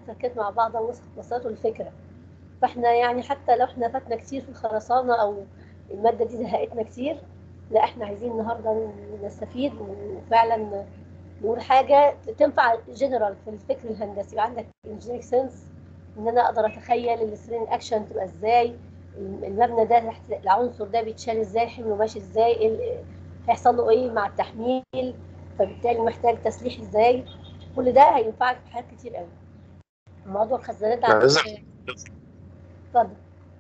احتكت مع بعضها وصلته الفكره. فاحنا يعني حتى لو احنا فاتنا كتير في الخرسانه او الماده دي زهقتنا كتير، لا احنا عايزين النهارده نستفيد وفعلا نقول حاجه تنفع جنرال في الفكر الهندسي. يبقى عندك انجينيرنج سنس ان انا اقدر اتخيل السترينج اكشن تبقى ازاي، المبنى ده تحت العنصر ده بيتشال ازاي، حمله ماشي ازاي، هيحصل له ايه مع التحميل، فبالتالي محتاج تسليح ازاي. كل ده هينفعك في حاجات كتير قوي. موضوع الخزانات ده عايز اتفضل.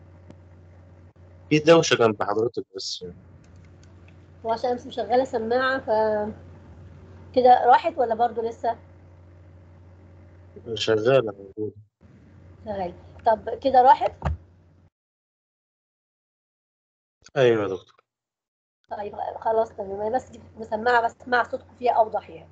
في دوشة جنب حضرتك بس. هو عشان مش مشغله سماعه ف كده راحت ولا برضو لسه شغالة موجودة. شغاله؟ طب كده راحت. أيوة يا دكتور. طيب خلاص تمام، أنا بس دي مسمعه بسمع صوتكم فيها اوضح يعني.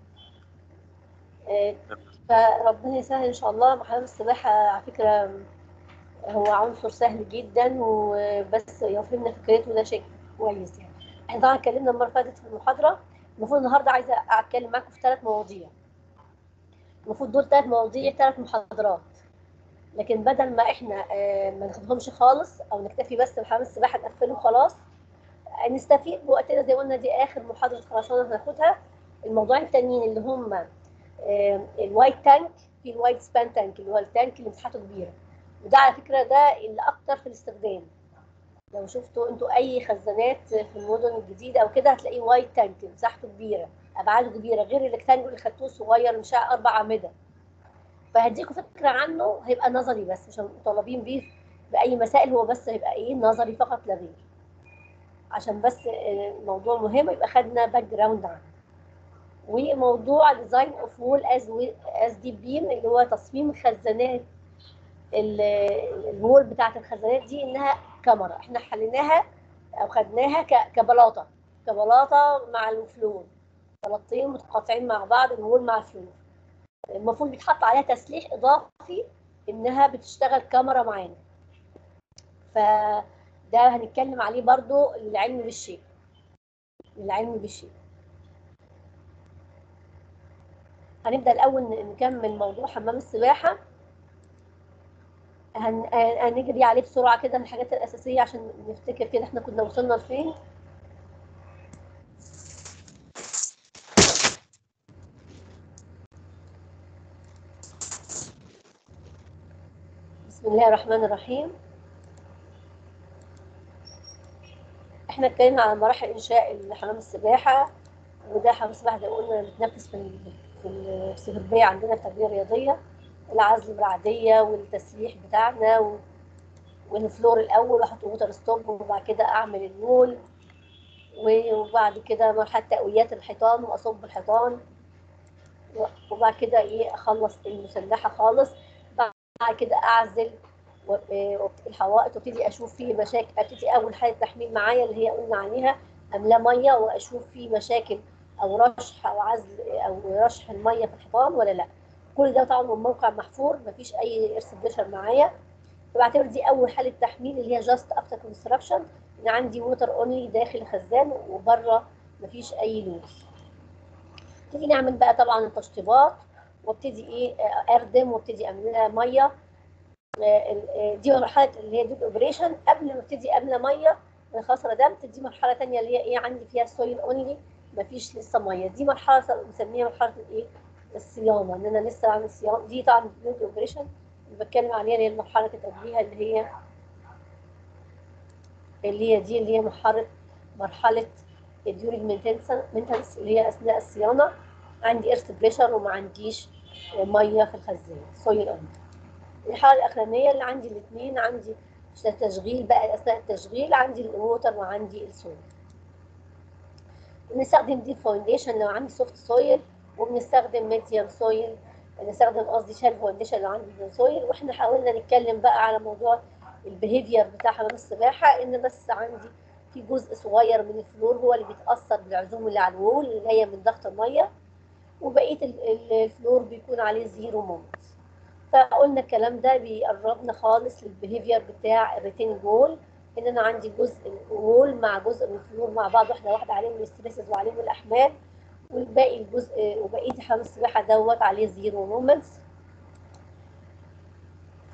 فربنا يسهل ان شاء الله. محمام السباحه على فكره هو عنصر سهل جدا، وبس لو فهمنا فكرته ده شيء كويس يعني. احنا طبعا اتكلمنا المره اللي فاتت في المحاضره، المفروض النهارده عايزه اتكلم معاكم في 3 مواضيع. المفروض دول 3 مواضيع 3 محاضرات، لكن بدل ما احنا ما ناخدهمش خالص او نكتفي بس بحمام السباحه نقفله خلاص، نستفيد بوقتنا زي ما قلنا دي اخر محاضره خرسانه هناخدها. الموضوعين التانيين اللي هم الوايت تانك، في الوايت سبان تانك اللي هو التانك اللي مساحته كبيره، وده على فكره ده اللي اكتر في الاستخدام. لو شفتوا انتوا اي خزانات في المدن الجديده او كده هتلاقيه وايت تانك مساحته كبيره ابعاده كبيره، غير الريكتانجل اللي خدتوه صغير مش 4 اعمده. فهديكوا فكره عنه، هيبقى نظري بس مش مطالبين بيه باي مسائل، هو بس هيبقى ايه نظري فقط لا غير، عشان بس موضوع مهم يبقى خدنا باك جراوند عنه. وموضوع ديزاين اوف وول از دي بيم اللي هو تصميم خزانات الوول بتاعت الخزانات دي انها كاميرا. احنا حليناها او خدناها كبلاطه، كبلاطه مع الفلور، بلاطتين متقاطعين مع بعض الوول مع الفلور. المفروض بيتحط عليها تسليح اضافي انها بتشتغل كاميرا معانا. فده هنتكلم عليه برضو للعلم بالشيء، للعلم بالشيء. هنبدا الاول نكمل موضوع حمام السباحه. هنجري عليه بسرعه كده من الحاجات الاساسيه عشان نفتكر كده احنا كنا وصلنا لفين. بسم الله الرحمن الرحيم. احنا اتكلمنا على مراحل انشاء حمام السباحه، وده حمام السباحه زي ما قلنا بنتنفس في السفربيه عندنا في التربيه الرياضيه، العزل بالعاديه والتسليح بتاعنا والفلور الاول، واحط ووتر ستوب وبعد كده اعمل الوول، وبعد كده مرحله تقويات الحيطان واصب الحيطان، وبعد كده ايه اخلص المسلحه خالص. بعد كده اعزل الحوائط وابتدي اشوف فيه مشاكل. ابتدي اول حاله تحميل معايا اللي هي قلنا عليها املاه ميه واشوف فيه مشاكل او رشح او عزل او رشح الميه في الحيطان ولا لا. كل ده طبعا من موقع محفور مفيش اي ايرث بريشر معايا. فبعتبر دي اول حاله تحميل اللي هي جاست افتر كونستراكشن، ان عندي ووتر اونلي داخل الخزان وبره مفيش اي لوز. تيجي نعمل بقى طبعا التشطيبات وابتدي ايه اردم وابتدي اعمل لها ميه. دي مرحله اللي هي ديب اوبريشن قبل ما ابتدي املى ميه. خلاص ردمت، دي مرحله ثانيه اللي هي ايه عندي فيها سويل اونلي مفيش لسه ميه. دي مرحله بنسميها مرحله الايه الصيانه، ان انا لسه بعمل صيانه. دي طبعا ديب اوبريشن اللي بتكلم عليها اللي هي المرحله اللي قبليها اللي هي مرحله الديورنج مينتنس اللي هي اثناء الصيانه. عندي ايرث بريشر وما عنديش ميه في الخزان سويل اونلي. الحاله الاخرانيه اللي عندي الاثنين، عندي تشغيل بقى اثناء التشغيل عندي الووتر وعندي السويل. بنستخدم دي فاونديشن لو عندي سوفت سويل، وبنستخدم ميديوم سويل، بنستخدم قصدي شال فاونديشن لو عندي ميديوم سويل. واحنا حاولنا نتكلم بقى على موضوع البيهيفير بتاع حمام السباحه، ان بس عندي في جزء صغير من الفلور هو اللي بيتاثر بالعزوم اللي على الوول اللي جايه من ضغط الميه، وبقيه الفلور بيكون عليه زيرو مومنت. فقلنا الكلام ده بيقربنا خالص للبيهيفير بتاع الريتين وول، ان انا عندي جزء وول مع جزء من الفلور مع بعض واحده واحده عليهم الستريسز وعليهم الاحمال، والباقي الجزء وبقيه حمام السباحه دوت عليه زيرو مومنتس.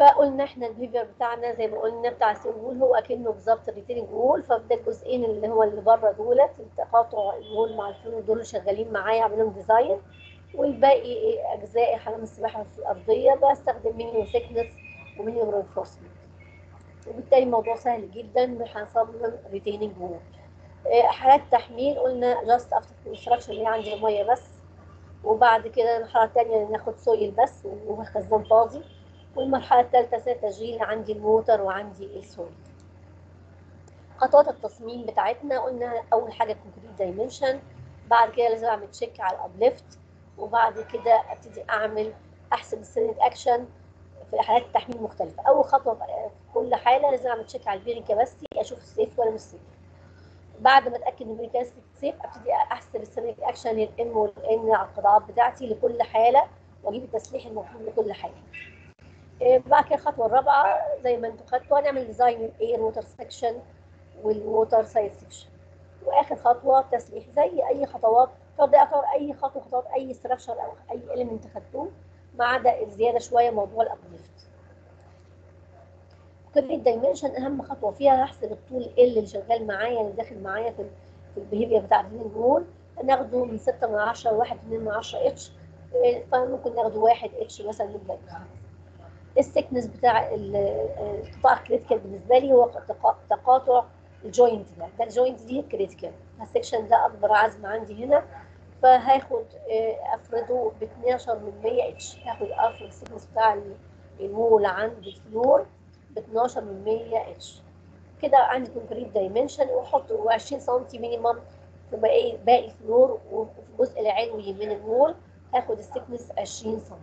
فقلنا احنا البيهيفير بتاعنا زي ما قلنا بتاع السيل وول هو اكنه بالظبط الريتيننج وول، فبدا الجزئين اللي هو اللي بره دولت التقاطع الوول مع الفلور دول شغالين معايا اعمل لهم ديزاين، والباقي اجزاء حمام السباحه في الارضيه بستخدم مينيمم ثيكنس ومينيمم رينفورسمنت، وبالتالي الموضوع سهل جدا هنصمم ريتيننج وول. حالات تحميل قلنا جاست افتر كونستراكشن اللي هي عندي الميه بس، وبعد كده المرحله الثانيه ناخد سويل بس وخزان فاضي، والمرحله الثالثه سنه تشغيل عندي الموتر وعندي السويل. خطوات التصميم بتاعتنا قلنا اول حاجه كونكريت دايمنشن، بعد كده لازم اعمل تشيك على الابليفت، وبعد كده ابتدي احسب السيلينج اكشن في حالات التحميل مختلفه. اول خطوه في كل حاله لازم اعمل تشيك على البيرنج كاباسيتي اشوف سيف ولا مش سيف. بعد ما اتاكد ان البيرنج كاباسيتي سيف ابتدي احسب السيلينج اكشن للام والان على القطاعات بتاعتي لكل حاله، واجيب التسليح المطلوب لكل حاله. بعد كده الخطوه الرابعه زي ما انتم خدتوا هنعمل ديزاين الاير ووتر سكشن والووتر سايد سكشن، واخر خطوه تسليح. زي اي خطوات ده يعتبر اي خطوات اي ستراكشر او اي اليمنت خدتوه ما عدا الزياده شويه موضوع الابليفت. كونكريت دايمنشن اهم خطوه فيها هحسب الطول اللي شغال معايا اللي داخل معايا في البيهيفير بتاع الرينج وول، هناخده من 6 من 10 ل 1 2 من 10 اتش، فممكن ناخده 1 اتش مثلا نبدا. السكنس بتاع القطاع الكريتيكال بالنسبه لي هو تقاطع الجوينت ده الجوينت دي الكريتيكال، السكشن ده اكبر عزم عندي هنا، فهاخد افرده ب 12 من 100 اتش، هاخد افرد السكنس بتاع الوول عند الفلور ب 12 من 100 اتش. كده عندي كونكريت دايمنشن، واحط 20 سم مينيمم في باقي الفلور، وفي الجزء العلوي من الوول هاخد السكنس 20 سم.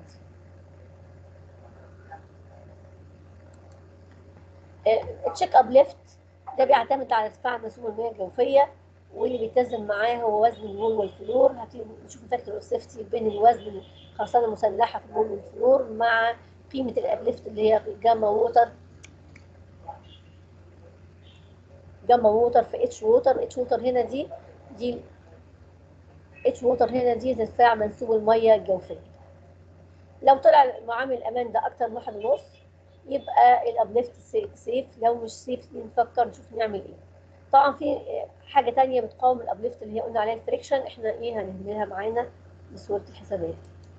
التشيك اب ليفت ده بيعتمد على ارتفاع منسوب المياه الجوفيه، واللي بيتزن معاه هو وزن الوول والفلور. هنشوف فاكتور اوف سيفتي بين الوزن الخرسانه المسلحه في الوول والفلور مع قيمه الابليفت اللي هي جاما ووتر في اتش ووتر. اتش ووتر هنا دي اتش ووتر هنا دي ارتفاع منسوب المياه الجوفيه. لو طلع معامل الامان ده اكتر من 1.5 يبقى الابليفت سيف، لو مش سيف نفكر نشوف نعمل ايه. طبعا في حاجه تانية بتقاوم الابليفت اللي هي قلنا عليها الفريكشن، احنا هنهملها معانا بصوره الحسابات.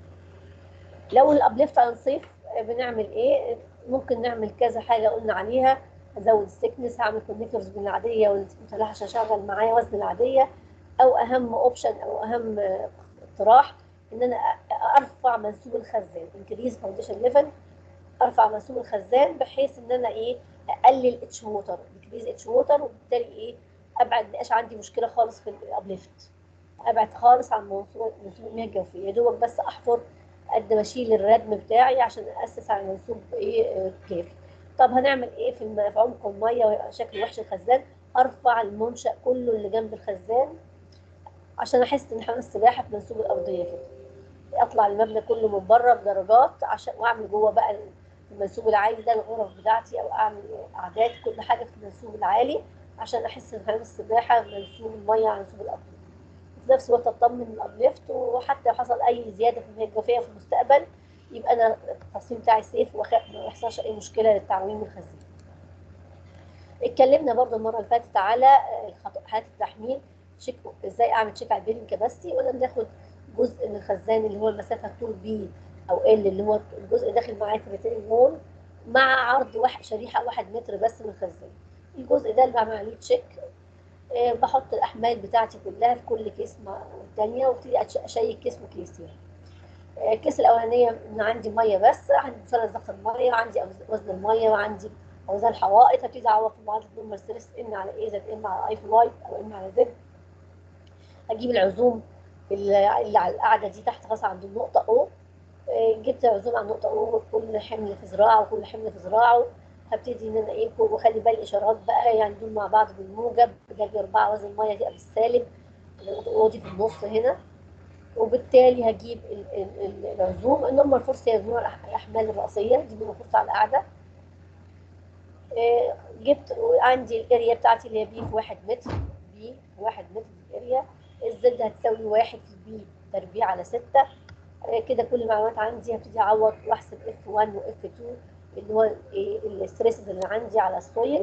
لو الابليفت انصيف بنعمل ايه؟ ممكن نعمل كذا حاجه قلنا عليها، ازود السكنس، هعمل كونكتورز بين العاديه والمسلحه عشان اشغل معايا وزن العاديه، او اهم اوبشن او اهم اقتراح ان انا ارفع منسوب الخزان، انكريز فاونديشن ليفل، ارفع منسوب الخزان بحيث ان انا اقلل اتش ووتر، ديكريز اتش ووتر، وبالتالي ابعد مبقاش عندي مشكله خالص في الابليفت، ابعد خالص عن منسوب المياه الجوفيه، يا دوبك بس احفر قد ما اشيل الردم بتاعي عشان اسس على منسوب كافي. طب هنعمل ايه في عمق الميه ويبقى شكل وحش الخزان؟ ارفع المنشا كله اللي جنب الخزان عشان احس ان حمام السباحه في منسوب الارضيه كده، اطلع المبنى كله من بره بدرجات عشان واعمل جوه بقى المنسوب العالي ده الغرف بتاعتي، او اعمل اعداد كل حاجه في المنسوب العالي عشان احس ان حمام السباحه منسوب الميه على منسوب الارض. وفي نفس الوقت اطمن الابليفت، وحتى لو حصل اي زياده في المياه الجوفيه في المستقبل يبقى انا التصميم بتاعي سيف وما يحصلش اي مشكله للتعويم الخزان. اتكلمنا برضو المره اللي فاتت على حالات التحميل، تشيك ازاي اعمل تشيك على البيرنج كاباسيتي، ولا بناخد جزء من الخزان اللي هو المسافه طول بي او ال اللي هو الجزء داخل معايا في الريتيننج وول مع عرض شريحه 1 متر بس من الخزان. الجزء ده اللي بعمل عليه تشيك، بحط الاحمال بتاعتي كلها في كل كيس مع الثانيه، وابتدي اشيك كيس وكيس. يعني الكيس الاولانيه ان عندي ميه بس، عندي مثلث ضغط الميه، وعندي وزن الميه، وعندي اوزان الحوائط، هبتدي اعوض في معادله نورمال ستريس ان على ايه زائد ان على اي في واي او ان على زد. اجيب العزوم اللي على القاعده دي تحت خاصه عند النقطه او، جبت عزوم على النقطه او كل حمل في ذراعه وكل حمل في ذراعه، هبتدي ان انا واخلي بالي الاشارات بقى، يعني دول مع بعض بالموجب، جنبي 4 وزن الميه تبقى بالسالب، النقطه او دي في النص هنا، وبالتالي هجيب العزوم. النورمال فورس هي مجموع الاحمال الراسيه دي بيبقى فورس على القاعده. جبت عندي الاريا بتاعتي اللي هي بي في 1 متر، بي في 1 متر دي الاريا، الزد هتساوي 1 في بي تربيع على 6. كده كل المعلومات عندي، هبتدي اعوض واحسب اف 1 واف 2 اللي هو الستريسز اللي عندي على السويل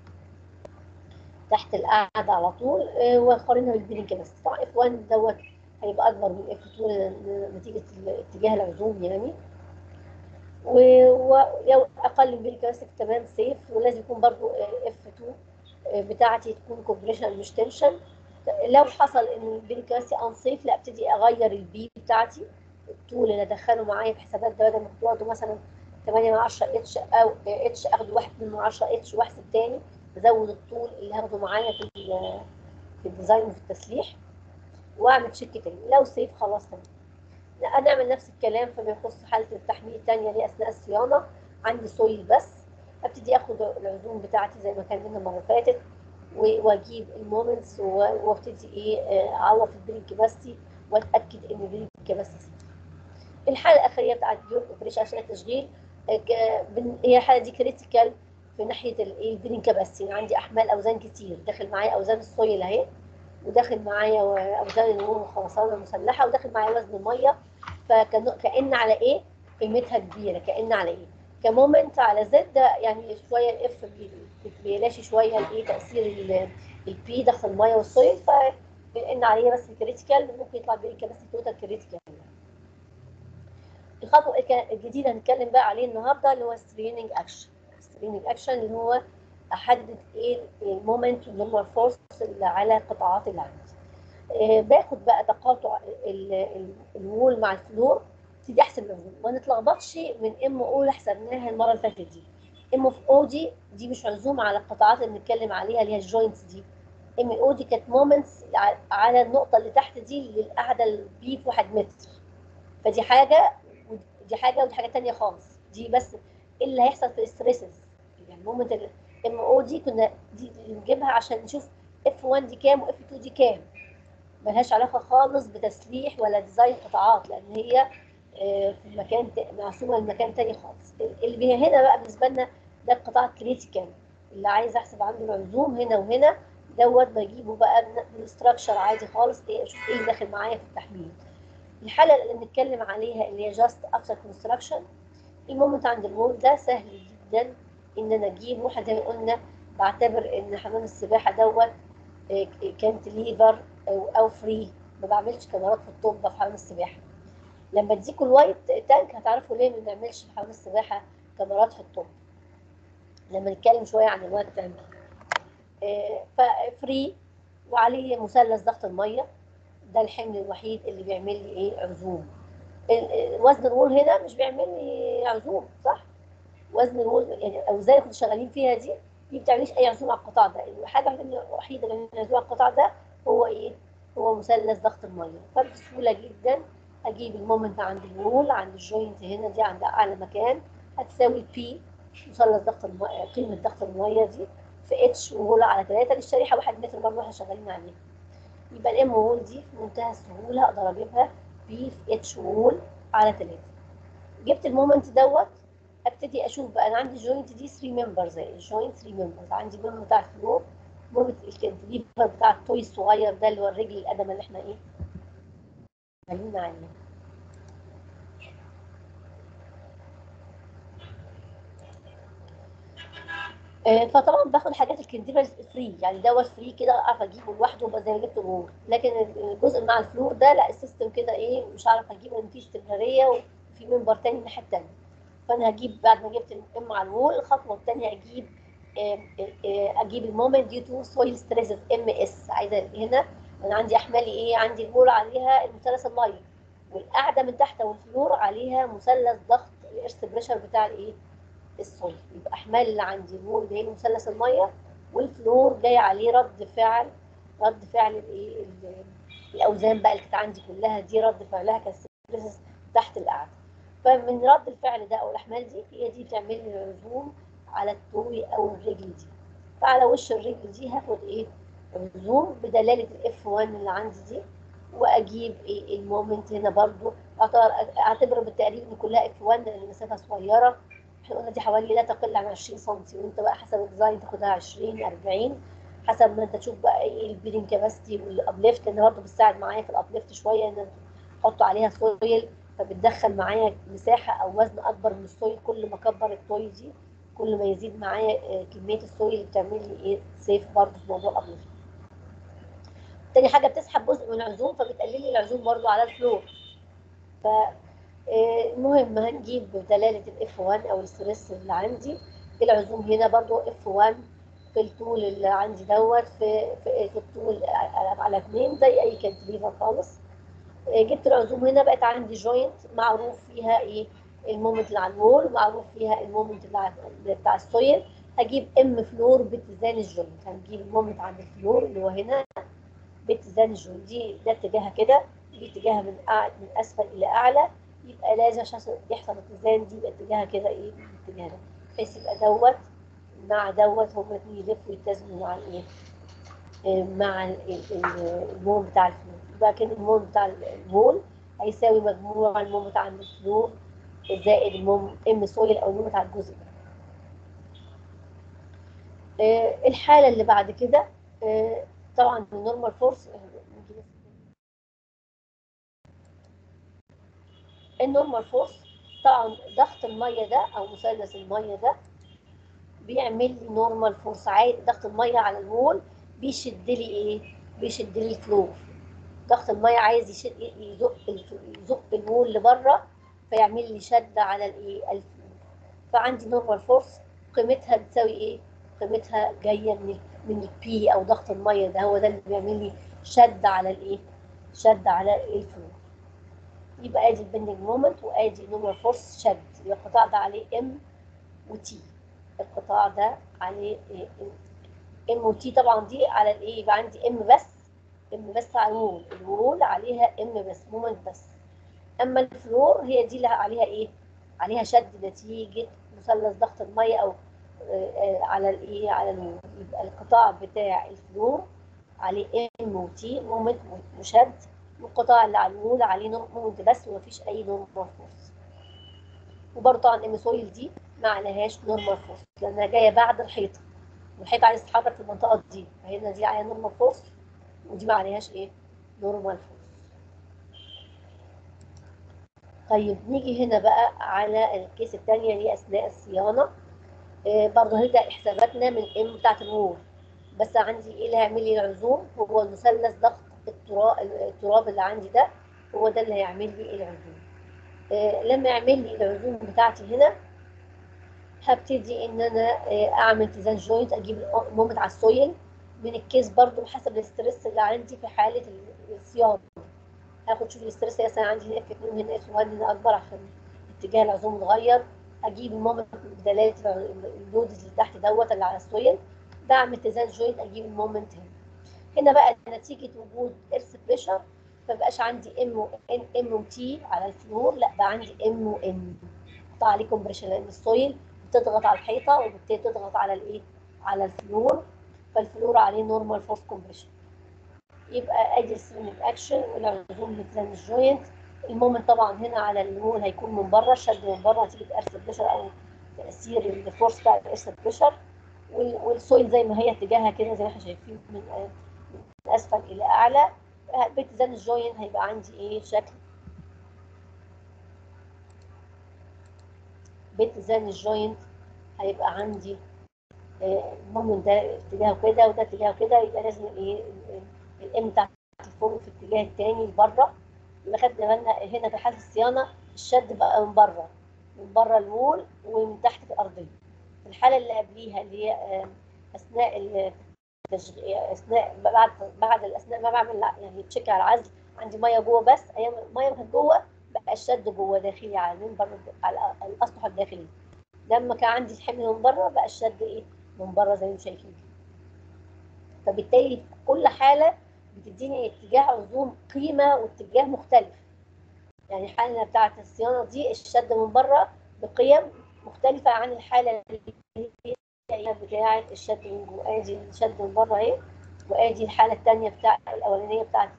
تحت القاعده على طول، واقارنها بالبيرنج كاباسيتي. طبعا اف 1 دوت هيبقى اكبر من اف 2 نتيجه اتجاه العزوم يعني، ولو اقل من البيرنج كاباسيتي تمام سيف. ولازم يكون برضو اف 2 بتاعتي تكون كومبريشن مش تنشن. لو حصل ان البيرنج كاباسيتي ان سيف، لا ابتدي اغير البي بتاعتي، الطول اللي ادخله معايا في حسابات ده، بدل ما كنت واخده مثلا 8 من 10 اتش او اتش، اخده 1 من 10 اتش واحسب تاني، ازود الطول اللي هاخده معايا في الديزاين وفي التسليح، واعمل تشيك تاني. لو سيف خلاص تمام. نعمل نفس الكلام فيما يخص حاله التحميل الثانيه دي اثناء الصيانه. عندي سويل بس، ابتدي اخد العزوم بتاعتي زي ما كان لنا المره اللي فاتت، واجيب المومنتس وابتدي اعوض في البرينج كاباسيتي واتاكد ان البرينج كاباسيتي. الحاله الاخيره بتاعت اليوم اوبريشن عشان التشغيل، هي الحاله دي كريتيكال في ناحيه البرينج كاباسيتي. عندي احمال اوزان كتير، داخل معايا اوزان السويل اهي، وداخل معايا اوزان النور والخرسانه المسلحه، وداخل معايا وزن الميه. فكأن على ايه قيمتها كبيره، كأن على ايه كمومنت على زد يعني شويه الاف بيلاشي شويه الايه تاثير البي داخل الميه والسويل، فكأن عليه بس الكريتيكال ممكن يطلع بيه بس توتال كريتيكال. الخطوه الجديده هنتكلم بقى عليه النهارده اللي هو ستريننج اكشن. ستريننج اكشن اللي هو احدد ايه المومنت والنورمال فورس اللي على القطاعات اللي عندي. باخد بقى تقاطع الوول مع الفلور، ابتدي احسب العزوم. ما نتلخبطش من ام او اللي حسبناها المره اللي فاتت دي. ام اوف او دي مش عزوم على القطاعات اللي بنتكلم عليها اللي هي الجوينتس دي. ام او دي كانت مومنتس على النقطه اللي تحت دي للقاعده البي في 1 متر. فدي حاجه ودي حاجه ودي حاجه ثانيه خالص. دي بس ايه اللي هيحصل في الستريسز. يعني مومنت الام او دي كنا دي نجيبها عشان نشوف اف 1 دي كام واف 2 دي كام. ملهاش علاقه خالص بتسليح ولا ديزاين قطاعات، لان هي في مكان مقسومه لمكان تاني خالص. اللي هنا بقى بالنسبه لنا ده القطاع الكريتيكال اللي عايز احسب عنده العزوم هنا وهنا، دوت بجيبه بقى بالاستراكشر عادي خالص، اشوف ايه اللي داخل معايا في التحميل. الحاله اللي بنتكلم عليها اللي هي جاست افتر كونستراكشن، المومنت عند الوول ده سهل جدا ان انا اجيبه. احنا زي ما قلنا بعتبر ان حمام السباحه دوت كانتليفر او فري، ما بعملش كاميرات في الطب في حمام السباحه. لما اديكوا الوايت تانك هتعرفوا ليه ما بنعملش في حمام السباحه كاميرات في الطب لما نتكلم شويه عن الوايت تانك. ففري وعليه مثلث ضغط الميه، ده الحمل الوحيد اللي بيعمل لي ايه عزوم. وزن الوول هنا مش بيعمل لي عزوم صح. وزن الوول يعني الاوزان اللي كنتوا شغالين فيها دي بتعمليش اي عزوم على القطاع ده. الحاجه الوحيده اللي بنعمل عزوم على القطاع ده هو ايه؟ هو مثلث ضغط الميه. فبسهوله جدا اجيب المومنت عند الوول، عند الجوينت هنا دي عند اعلى مكان، هتساوي بي مثلث ضغط الميه، قيمه ضغط الميه دي في اتش وول على 3 للشريحه 1 متر برضه احنا شغالين عليها. يبقى الام وول دي في منتهى السهوله اقدر اجيبها بي في اتش وول على 3. جبت المومنت دوت، ابتدي اشوف بقى انا عندي الجوينت دي 3 ممبرز. الجوينت 3 ممبرز، عندي مومنت بتاع الفلور، مومنت الكنتليفر بتاع التوي الصغير ده اللي هو الرجل القدم اللي احنا ايه قايلين عليه. فطبعا باخد حاجات الكنتليفر فري، يعني دوت فري كده اعرف اجيبه لوحده بقى زي ما جبت الوول. لكن الجزء مع الفلور ده لا، السيستم كده ايه مش هعرف اجيبه لان في استمراريه وفي ممبر تاني الناحيه التانيه. فانا هجيب بعد ما جبت الام على الوول، الخطوه الثانيه اجيب المومنت ديو تو سويل ستريسز ام اس. عايزه هنا انا عندي احمالي ايه، عندي الوول عليها المثلث الميه، والقاعده من تحت والفلور عليها مثلث ضغط الارث بريشر بتاع الايه السويل. يبقى احمال اللي عندي الوول جاي مثلث الميه، والفلور جاي عليه رد فعل الايه الاوزان بقى اللي كانت عندي كلها دي رد فعلها كستريسز تحت القاعده. فمن رد الفعل ده او الاحمال دي هي دي بتعمل لي عزوم على الطوي او الرجل دي. فعلى وش الرجل دي هاخد ايه عزوم بدلاله الاف 1 اللي عندي دي، واجيب ايه المومنت هنا برضو اعتبر بالتقريب ان كلها اف 1 لان المسافه صغيره. احنا قلنا دي حوالي لا تقل عن 20 سم، وانت بقى حسب الديزاين تاخدها 20 40 حسب ما انت تشوف بقى ايه البيرنج كاباسيتي والابليفت، لان برضه بتساعد معايا في الابليفت شويه ان احط عليها سويل فبتدخل معايا مساحه او وزن اكبر من السويل. كل ما اكبر التوي دي كل ما يزيد معايا كميه السويل اللي بتعمل لي ايه سيف برضه في موضوع الابلوشن. تاني حاجه بتسحب جزء من العزوم فبتقلل لي العزوم برضه على الفلور. ف المهم هنجيب دلاله الاف 1 او الستريس اللي عندي. العزوم هنا برضو اف 1 في الطول اللي عندي دوت في الطول على 2 زي اي كانتليفر خالص. جبت العزوم هنا بقت عندي جوينت معروف فيها ايه المومنت اللي على الوول، معروف فيها المومنت اللي بتاع السويل. هجيب ام فلور باتزان الجوينت. هنجيب المومنت عند الفلور اللي هو هنا باتزان الجوينت. دي ده اتجاهها كده، دي اتجاهها من اسفل الى اعلى. يبقى لازم عشان يحصل اتزان دي يبقى اتجاهها كده ايه الاتجاه ده، بحيث يبقى دوت مع دوت هما الاثنين يلفوا يتزنوا مع الايه مع الموم بتاع الفلور. يبقى كده الموم بتاع الوول هيساوي مجموع الموم بتاع الفلور زائد الموم ام سويل او الموم بتاع الجزء ده. الحاله اللي بعد كده طبعا النورمال فورس. النورمال فورس طبعا ضغط الميه ده او مثلث الميه ده بيعمل لي نورمال فورس عادي. ضغط الميه على الوول بيشد لي ايه؟ بيشد لي الفلور. ضغط الميه عايز يزق الوول لبره فيعمل لي شد على الايه الفلور. فعندي نورمال فورس قيمتها بتساوي ايه؟ قيمتها جايه من البي او ضغط الميه ده، هو ده اللي بيعمل لي شد على الايه؟ شد على الفلور. يبقى ادي البندنج مومنت وادي نورمال فورس شد. يبقى القطاع ده عليه ام وتي. القطاع ده عليه ام وتي طبعا دي على الايه؟ يبقى عندي ام بس، ام بس على الوول. الوول عليها ام بس مومنت بس. اما الفلور هي دي اللي عليها ايه؟ عليها شد نتيجه مثلث ضغط الميه او على الايه؟ على الوول. يبقى القطاع بتاع الفلور عليه ام وتي مومنت وشد، والقطاع اللي على الوول عليه مومنت بس ومفيش اي نورمال فورس. وبرضه طبعا ام سويل دي ما عليهاش نورمال فورس لانها جايه بعد الحيطه، والحيطه عايز تتحرك في المنطقه دي، فهنا دي عليها نورمال فورس ودي ما عليهاش ايه؟ نورمال فورس. طيب نيجي هنا بقى على الكيس الثانيه اللي هي اثناء الصيانه. برضه هنبدا حساباتنا من ام بتاعت الوول، بس عندي ايه اللي هيعمل لي العزوم؟ هو مثلث ضغط التراب اللي عندي ده، هو ده اللي هيعمل لي العزوم. لما يعمل لي العزوم بتاعتي هنا هبتدي ان انا اعمل تيزان جوينت، اجيب المومنت على السويل من الكيس برضو حسب الاسترس اللي عندي في حاله الصيانه. هاخد شوف الاسترس مثلا عندي هنا اف 2 هنا اف 1 هنا اكبر عشان اتجاه العزوم اتغير. اجيب المومنت بدلاله اللود اللي تحت دوت اللي على السويل، بعمل تيزان جوينت اجيب المومنت هنا. هنا بقى نتيجه وجود ايرث بريشر فمبقاش عندي ام وتي على الفلور، لا بقى عندي ام وان. قطع عليه كومبريشن لان السويل بتضغط على الحيطه وبالتالي تضغط على الايه؟ على الفلور، فالفلور عليه نورمال فورس كومبريشن. يبقى ادي السيرميك اكشن والعزوم بتزن الجوينت. المومنت طبعا هنا على الوول هيكون من بره، شد من بره نتيجه ايرث بريشر او تاثير الفورس بتاع الايرث بريشر. والسويل زي ما هي اتجاهها كده زي ما احنا شايفين من اسفل الى اعلى. باتزان الجوينت هيبقى عندي ايه شكل؟ باتزان الجوينت هيبقى عندي المومنت ده اتجاهه كده وده اتجاهه كده، يبقى لازم الايه الام بتاعت الفوق في الاتجاه الثاني لبره. يبقى خدنا بالنا هنا في حاله الصيانه الشد بقى من بره، من بره الوول ومن تحت الارضيه. في الحاله اللي قبليها اللي هي اثناء اثناء بعد اثناء ما بعمل يعني تشيك على العزل عندي ميه جوه، بس ايام الميه كانت جوه بقى الشد جوه داخلي على من بره على الاسطح الداخلي. لما كان عندي الحمل من بره بقى الشد ايه؟ من بره زي ما شايفين كده. فبالتالي كل حاله بتديني اتجاه عزوم قيمه واتجاه مختلف. يعني الحاله بتاعت الصيانه دي الشد من بره بقيم مختلفه عن الحاله اللي هي بتاعه الشد من جوه. ادي الشد من بره اهي، وادي الحاله الثانيه بتاع الاولانيه بتاعت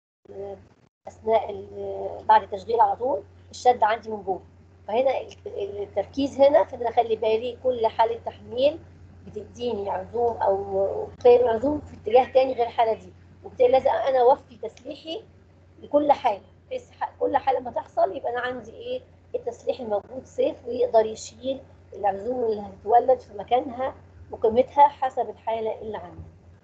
اثناء بعد التشغيل على طول الشد عندي من جوه. فهنا التركيز هنا في ان اخلي بالي كل حاله تحميل بتديني عزوم او قيم عزوم في اتجاه تاني غير الحاله دي، وبالتالي لازم انا اوفي تسليحي لكل حاله. بحيث كل حاله ما تحصل يبقى انا عندي ايه، التسليح الموجود سيف ويقدر يشيل العزوم اللي هتتولد في مكانها وقيمتها حسب الحاله اللي عندي.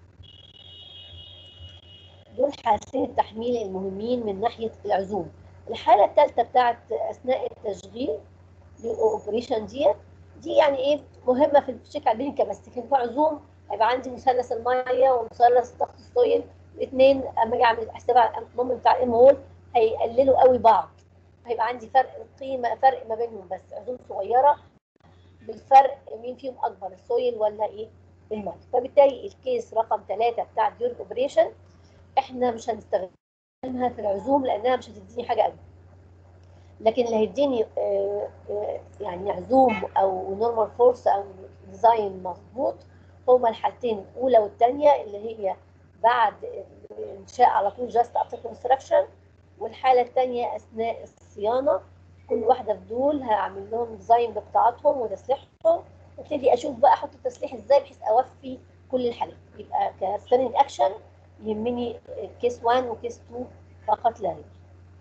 دول حالتين التحميل المهمين من ناحيه العزوم. الحاله الثالثه بتاعت اثناء التشغيل للاوبريشن دي يعني ايه مهمه في التشيك على البيلينج كاباسيتي. في عزوم هيبقى عندي مثلث الميه ومثلث ضغط السويل، الاثنين اما اجي اعمل احسب على المهم بتاع الام هول هيقللوا قوي بعض، هيبقى عندي فرق قيمه، فرق ما بينهم بس عزوم صغيره بالفرق مين فيهم اكبر، السويل ولا ايه الميه. فبالتالي الكيس رقم 3 بتاع الديور اوبريشن احنا مش هنستخدمها في العزوم لانها مش هتديني حاجه قوي، لكن اللي هيديني يعني عزوم او نورمال فورس او ديزاين مظبوط هما الحالتين الاولى والثانيه اللي هي بعد الانشاء على طول جاست افتر كونستراكشن، والحاله الثانيه اثناء الصيانه. كل واحده في دول هعمل لهم ديزاين بقطاعاتهم وتسليحهم، وابتدي اشوف بقى احط التسليح ازاي بحيث اوفي كل الحالات. يبقى كستاندنج اكشن يهمني كيس 1 وكيس 2 فقط لا غير.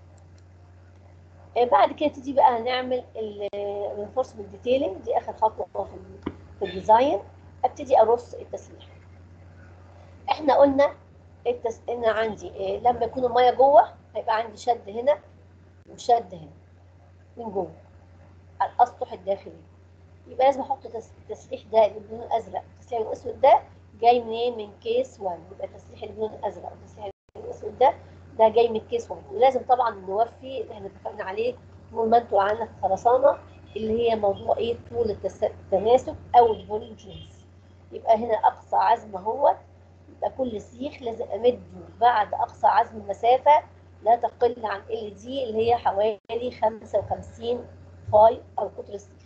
بعد كده تيجي بقى هنعمل الرينفورسمنت ديتيلنج، دي اخر خطوه في الديزاين. ابتدي ارص التسليح. احنا قلنا ان عندي لما يكون الميه جوه هيبقى عندي شد هنا وشد هنا من جوه على الاسطح الداخلي، يبقى لازم احط التسليح ده باللون الازرق. التسليح الاسود ده جاي منين؟ من كيس 1. يبقى التسليح اللون الازرق والتسليح الاسود ده جاي من كيس 1. ولازم طبعا نوفي اللي احنا اتفقنا عليه طول ما انتوا عندنا في الخرسانه اللي هي موضوع ايه، طول التناسب او الفوليوم كلينس. يبقى هنا اقصى عزم اهو، يبقى كل سيخ لازم امده بعد اقصى عزم مسافه لا تقل عن ال دي اللي هي حوالي 55 فاي او قطر السيخ.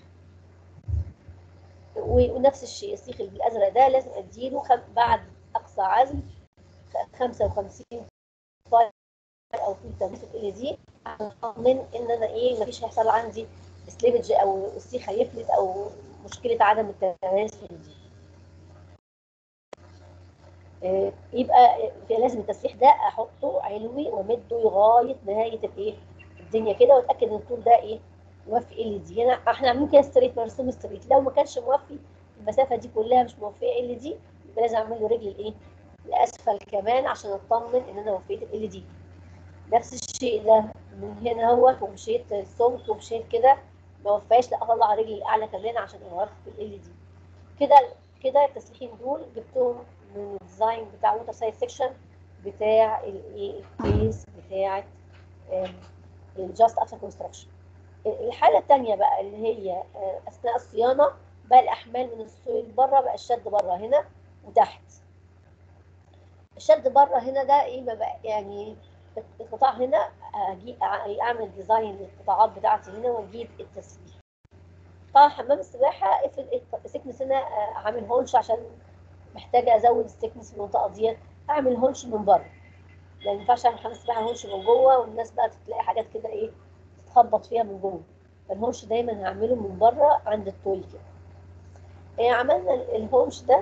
ونفس الشيء السيخ الازرق ده لازم اديله بعد اقصى عزم 55 فاي او في تناسب ال دي عشان اطمن ان انا ايه مفيش هيحصل عندي سليبج او السيخ هيفلت او مشكله عدم التناسب دي. يبقى لازم التسليح ده احطه علوي وامده لغايه نهايه الايه الدنيا كده، واتاكد ان الطول ده ايه موفي ال دي. هنا احنا عاملين كده ستريت، مرسوم ستريت، لو ما كانش موفي المسافه دي كلها مش موفيه ال دي يبقى لازم اعمل له رجل الايه الاسفل كمان عشان اطمن ان انا وفيت ال دي. نفس الشيء ده من هنا اهوت، ومشيت السمك ومشيت كده ما وفاش، لا اطلع رجلي الاعلى كمان عشان اوفي ال دي. كده التسليحين دول جبتهم من الديزاين بتاع ووتر سايد سيكشن بتاع الكيس بتاعه الجاست افتر كونستراكشن. الحاله الثانيه بقى اللي هي اثناء الصيانه بقى الاحمال من السويل بره، بقى الشد بره هنا وتحت. الشد بره هنا ده ايه بقى يعني القطاع هنا اعمل ديزاين للقطاعات بتاعتي هنا واجيب التسليح. طبعا حمام السباحه السكنس هنا عامل هولش عشان محتاجه ازود السكنس في المنطقه ديت، اعمل هولش من بره. ما ينفعش اعمل حمام سباحه هولش من جوه والناس بقى تلاقي حاجات كده ايه تتخبط فيها من جوه. فالهولش دايما هعمله من بره عند الطول كده. عملنا الهولش ده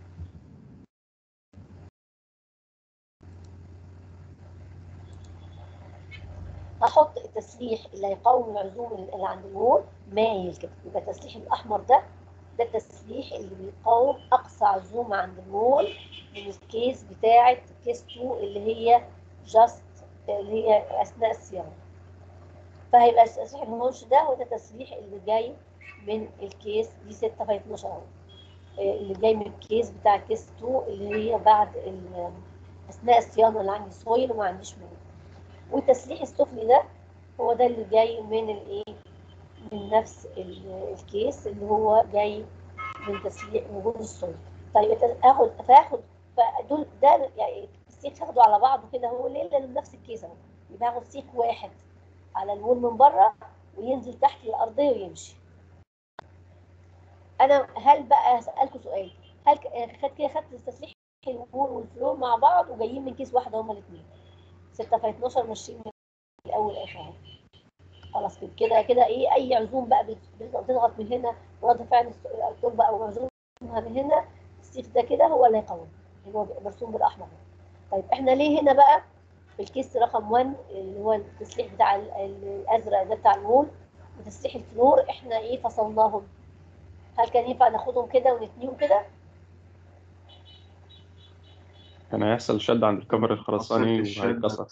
هحط التسليح اللي هيقاوم العزوم اللي عند الوول مايل كده. يبقى التسليح الاحمر ده التسليح اللي بيقاوم اقصى عزومه عند الوول من الكيس بتاعه كيس 2 اللي هي جاست اللي هي اثناء الصيانه. فهيبقى تسليح الهونش ده هو ده التسليح اللي جاي من الكيس دي 6 في 12 اهو، اللي جاي من الكيس بتاع كيس 2 اللي هي بعد اثناء الصيانه اللي عندي سويل وما عنديش منه. والتسليح السفلي ده هو ده اللي جاي من الايه من نفس الكيس اللي هو جاي من تسليح وجود السويل. طيب فاخد فدول ده يعني السيخ هاخده على بعضه كده هو ليه لانه نفس الكيس اهو. يبقى هاخد سيخ واحد على الوول من بره وينزل تحت الارضيه ويمشي. انا هل بقى اسالكم سؤال، هل خدت تسليح الوول والفلور مع بعض وجايين من كيس واحده هما الاثنين 6 في 12 ماشيين من الاول لاخر اهو. خلاص كده ايه اي عزوم بقى بتضغط من هنا ورد فعل التربه او عزومها من هنا السيخ ده كده هو اللي هيقوم اللي هو مرسوم بالاحمر. طيب احنا ليه هنا بقى الكيس رقم 1 اللي هو التسليح بتاع الازرق ده بتاع الوول، وتسليح الفلور احنا ايه فصلناهم. هل كان ينفع ناخدهم كده ونتنيهم كده؟ كان هيحصل شد عند الكفر الخرساني وهيتكسر.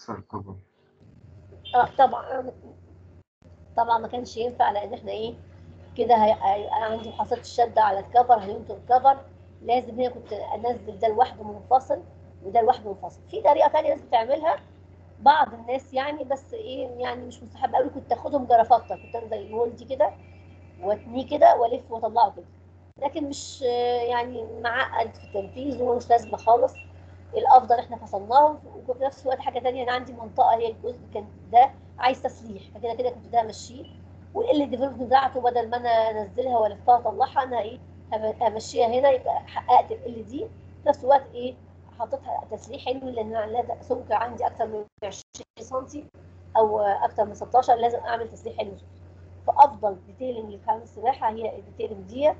طبعا طبعا ما كانش ينفع، لان احنا ايه كده هيبقى عندي محاصصه الشده على الكفر، هينطر الكفر. لازم هنا كنت انزل ده لوحده منفصل وده لوحده منفصل. في طريقه ثانيه لازم تعملها بعض الناس يعني، بس ايه يعني مش مستحب قوي. كنت اخدهم جرافطه، كنت انزل الوول دي كده واتنيه كده والف واطلعه كده، لكن مش يعني معقد في التنفيذ ومش لازمه خالص. الافضل احنا فصلناهم. وفي نفس الوقت حاجه ثانيه، انا عندي منطقه هي الجزء كان ده عايز تسليح، فكده كده كنت ده امشيه. والال ديفلوبمنت بتاعته بدل ما انا انزلها والفها واطلعها، انا ايه همشيها هنا، يبقى حققت ال دي. في نفس الوقت ايه حطيتها تسليح حلو، لان انا سمك عندي اكتر من 20 سم او اكتر من 16، لازم اعمل تسليح حلو. فافضل ديتيلنج لحمام السباحه هي الديتيلنج ديت،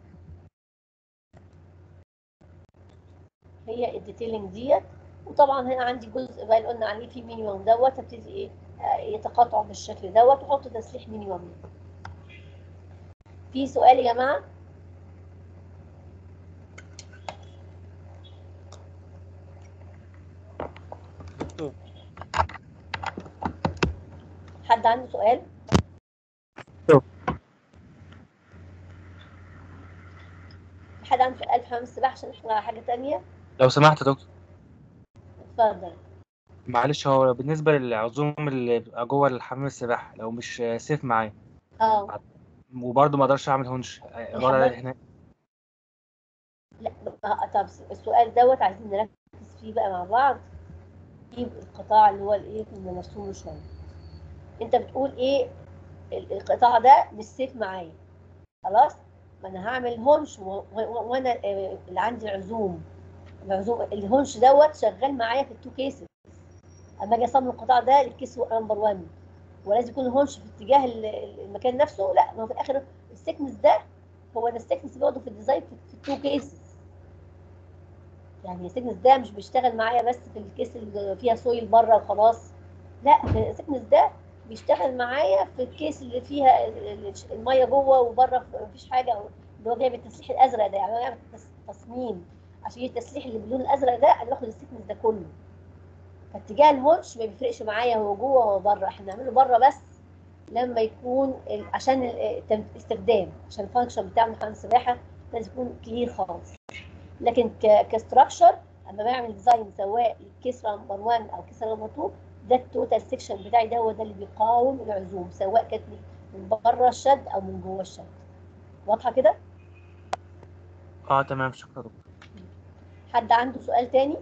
هي الديتيلنج ديت. وطبعا هنا عندي جزء بقى اللي قلنا عليه في مينيمم دوت، ابتدي ايه يتقاطعوا بالشكل دوت واحط تسليح مينيمم. في سؤال يا جماعه؟ دكتور حد عنده سؤال؟ حد عنده سؤال في حمام السباحه عشان ندخل على حاجه ثانيه؟ لو سمحت يا دكتور، اتفضل. معلش، هو بالنسبة للعزوم اللي بيبقى جوه الحمام السباحة لو مش سيف معايا اه وبرضه ما اقدرش اعمل هونش الوضع الحمام، هنا. لا طب السؤال دوت عايزين نركز فيه بقى مع بعض. في القطاع اللي هو الايه كنا مرسومه شويه، انت بتقول ايه القطاع ده مش سيف معايا، خلاص. ما انا هعمل هونش وانا اللي عندي العزوم الهونش دوت شغال معايا في التو كيسز. اما اجي اصمم القطاع ده للكيس نمبر 1، ولازم يكون الهونش في اتجاه المكان نفسه. لا، ما هو في الاخر السكنس ده هو ده السكنس برضه في الديزاين في التو كيسز. يعني السكنس ده مش بيشتغل معايا بس في الكيس اللي فيها سويل بره وخلاص، لا، السكنس ده بيشتغل معايا في الكيس اللي فيها الميه جوه وبره مفيش حاجه، اللي هو جايب التسليح الازرق ده. يعني انا بعمل تصميم عشان التسليح اللي باللون الازرق ده، انا باخد السكنس ده كله. فاتجاه الهونش ما بيفرقش معايا هو جوه هو بره، احنا بنعمله بره بس لما يكون عشان الاستخدام، عشان الفانكشن بتاع حمام السباحه لازم يكون كلير خالص. لكن كستراكشر اما بعمل ديزاين سواء الكيس نمبر 1 او كيس نمبر 2، ده التوتال سيكشن بتاعي ده هو ده اللي بيقاوم العزوم، سواء كانت من بره الشد او من جوه الشد. واضحه كده؟ اه تمام، شكرا يا دكتور. حد عنده سؤال تاني؟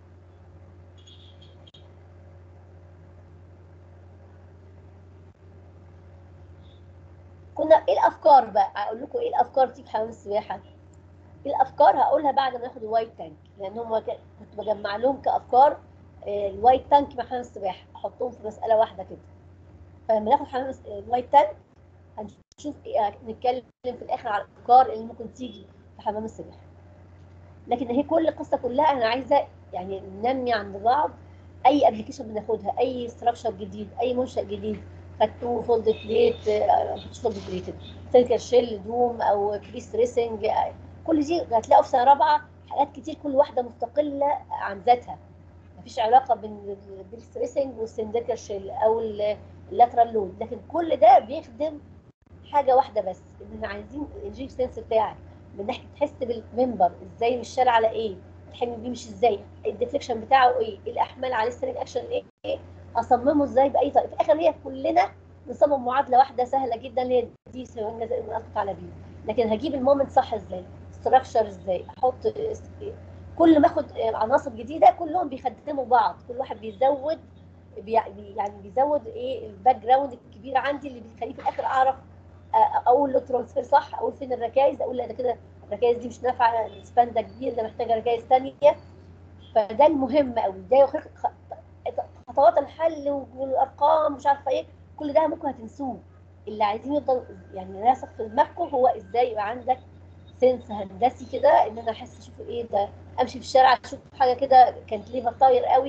كنا ايه الافكار بقى؟ اقول لكم ايه الافكار دي في حمام السباحه. الافكار هقولها بعد ما ناخد الوايت تانك، لان هم كنت بجمع لهم كافكار الوايت تانك مع حمام السباحه، احطهم في مساله واحده كده. فلما ناخد حمام الوايت تانك هنشوف نتكلم في الاخر على الافكار اللي ممكن تيجي في حمام السباحه. لكن هي كل القصه كلها انا عايزه يعني ننمي عند بعض اي ابلكيشن بناخدها، اي ستراكشر جديد، اي منشا جديد. خدتوه فولد بليت، مش فولد بليت، سيركل شيل، دوم او بريس ريسنج، كل دي هتلاقوا في سنه رابعه حاجات كتير كل واحده مستقله عن ذاتها، مفيش علاقه بين البريس ريسنج والسندكل شيل او اللاترال لود. لكن كل ده بيخدم حاجه واحده بس، ان عايزين الجي سنس بتاعك من ناحيه تحس بالممبر ازاي مش شال على ايه، الحمل بيمشي ازاي، الديفليكشن بتاعه ايه، الاحمال عليه سترينج اكشن ايه، اصممه ازاي باي طريقه. في الاخر هي كلنا نصمم معادله واحده سهله جدا اللي هي دي سوينا زي ما قلت على بي. لكن هجيب المومنت صح ازاي، ستراكشر ازاي، احط كل ما اخد عناصر جديده كلهم بيخدموا بعض، كل واحد بيزود يعني بيزود ايه الباك جراوند الكبير عندي اللي بيخليه في الاخر اعرف اقول له ترانسفير صح، اقول فين الركائز، اقول لا ده كده الركائز دي مش نافعه، السبان ده كبير، ده محتاجه ركائز ثانيه. فده المهم قوي، ده خطوات الحل والارقام مش عارفه ايه، كل ده ممكن هتنسوه. اللي عايزين يفضل يعني راسخ في دماغكم هو ازاي يبقى عندك سنس هندسي كده، ان انا احس اشوف ايه ده، امشي في الشارع اشوف حاجه كده كانت ليفر طاير قوي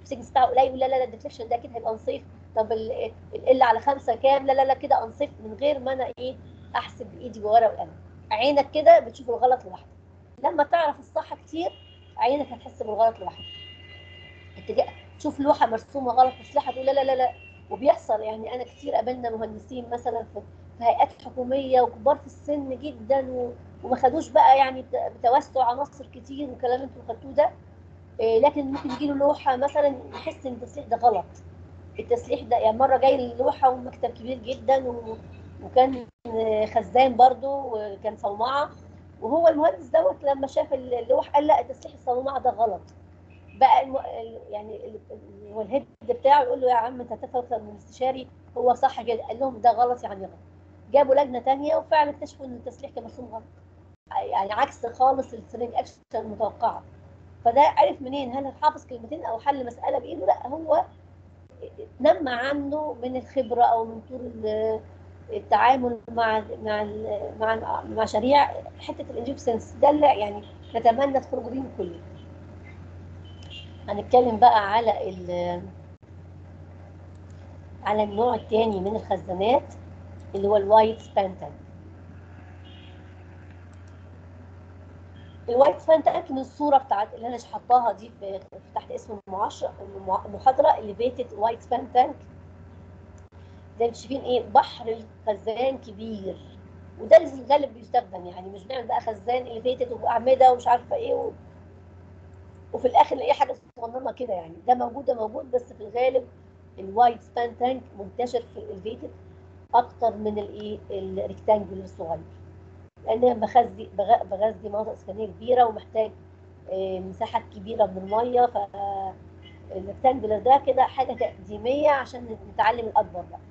السيجنس بتاعه قليل، لا لا لا الديفليكشن ده اكيد هيبقى انصيف، طب ال على 5 كام، لا لا لا كده انصيف، من غير ما انا ايه احسب بايدي بورقه وقلم. عينك كده بتشوف الغلط لوحدك. لما تعرف الصح كتير عينك هتحس بالغلط لوحدك. تشوف لوحه مرسومه غلط تصلحها تقول لا لا لا لا. وبيحصل يعني، انا كتير قابلنا مهندسين مثلا في هيئات حكوميه وكبار في السن جدا وما خدوش بقى يعني بتوسع عناصر كتير وكلام انتوا خدتوه ده، لكن ممكن يجي له لوحه مثلا يحس ان التسليح ده غلط. التسليح ده يعني مره جاي اللوحه ومكتب كبير جدا وكان خزان برضو وكان صومعه، وهو المهندس دوت لما شاف اللوح قال لا التسليح الصومعه ده غلط. بقى يعني هو الهيد بتاعه يقول له يا عم انت هتفهم من الاستشاري، هو صح كده، قال لهم ده غلط يعني غلط. جابوا لجنه ثانيه وفعلا اكتشفوا ان التسليح كان مرسوم غلط، يعني عكس خالص السرنج اكشن المتوقعه. فده عرف منين؟ هل حافظ كلمتين او حل مساله بايده؟ لا، هو نمى عنه من الخبره او من طول التعامل مع مشاريع حته الانجيب سنس ده اللي يعني نتمنى تخرجوا بيه كله. هنتكلم بقى على النوع الثاني من الخزانات اللي هو الوايت سبان تانك. الوايت سبان تانك من الصوره بتاعت اللي انا حطاها دي في تحت اسم المحاضره الليفيتد وايت سبان تانك. زي ما شايفين ايه، بحر الخزان كبير، وده اللي في الغالب بيستخدم، يعني مش بنعمل بقى خزان الليفيتد واعمده ومش عارفه ايه وفي الاخر نلاقي حاجه صغننه كده، يعني ده موجود بس في الغالب الوايت سبان تانك منتشر في الالفيتد اكتر من الايه الريكتانجل الصغير، لان بغذي مناطق سكنيه كبيره ومحتاج مساحات كبيره من الميه. فالريكتانجل ده كده حاجه تقديميه عشان نتعلم الاكبر بقى.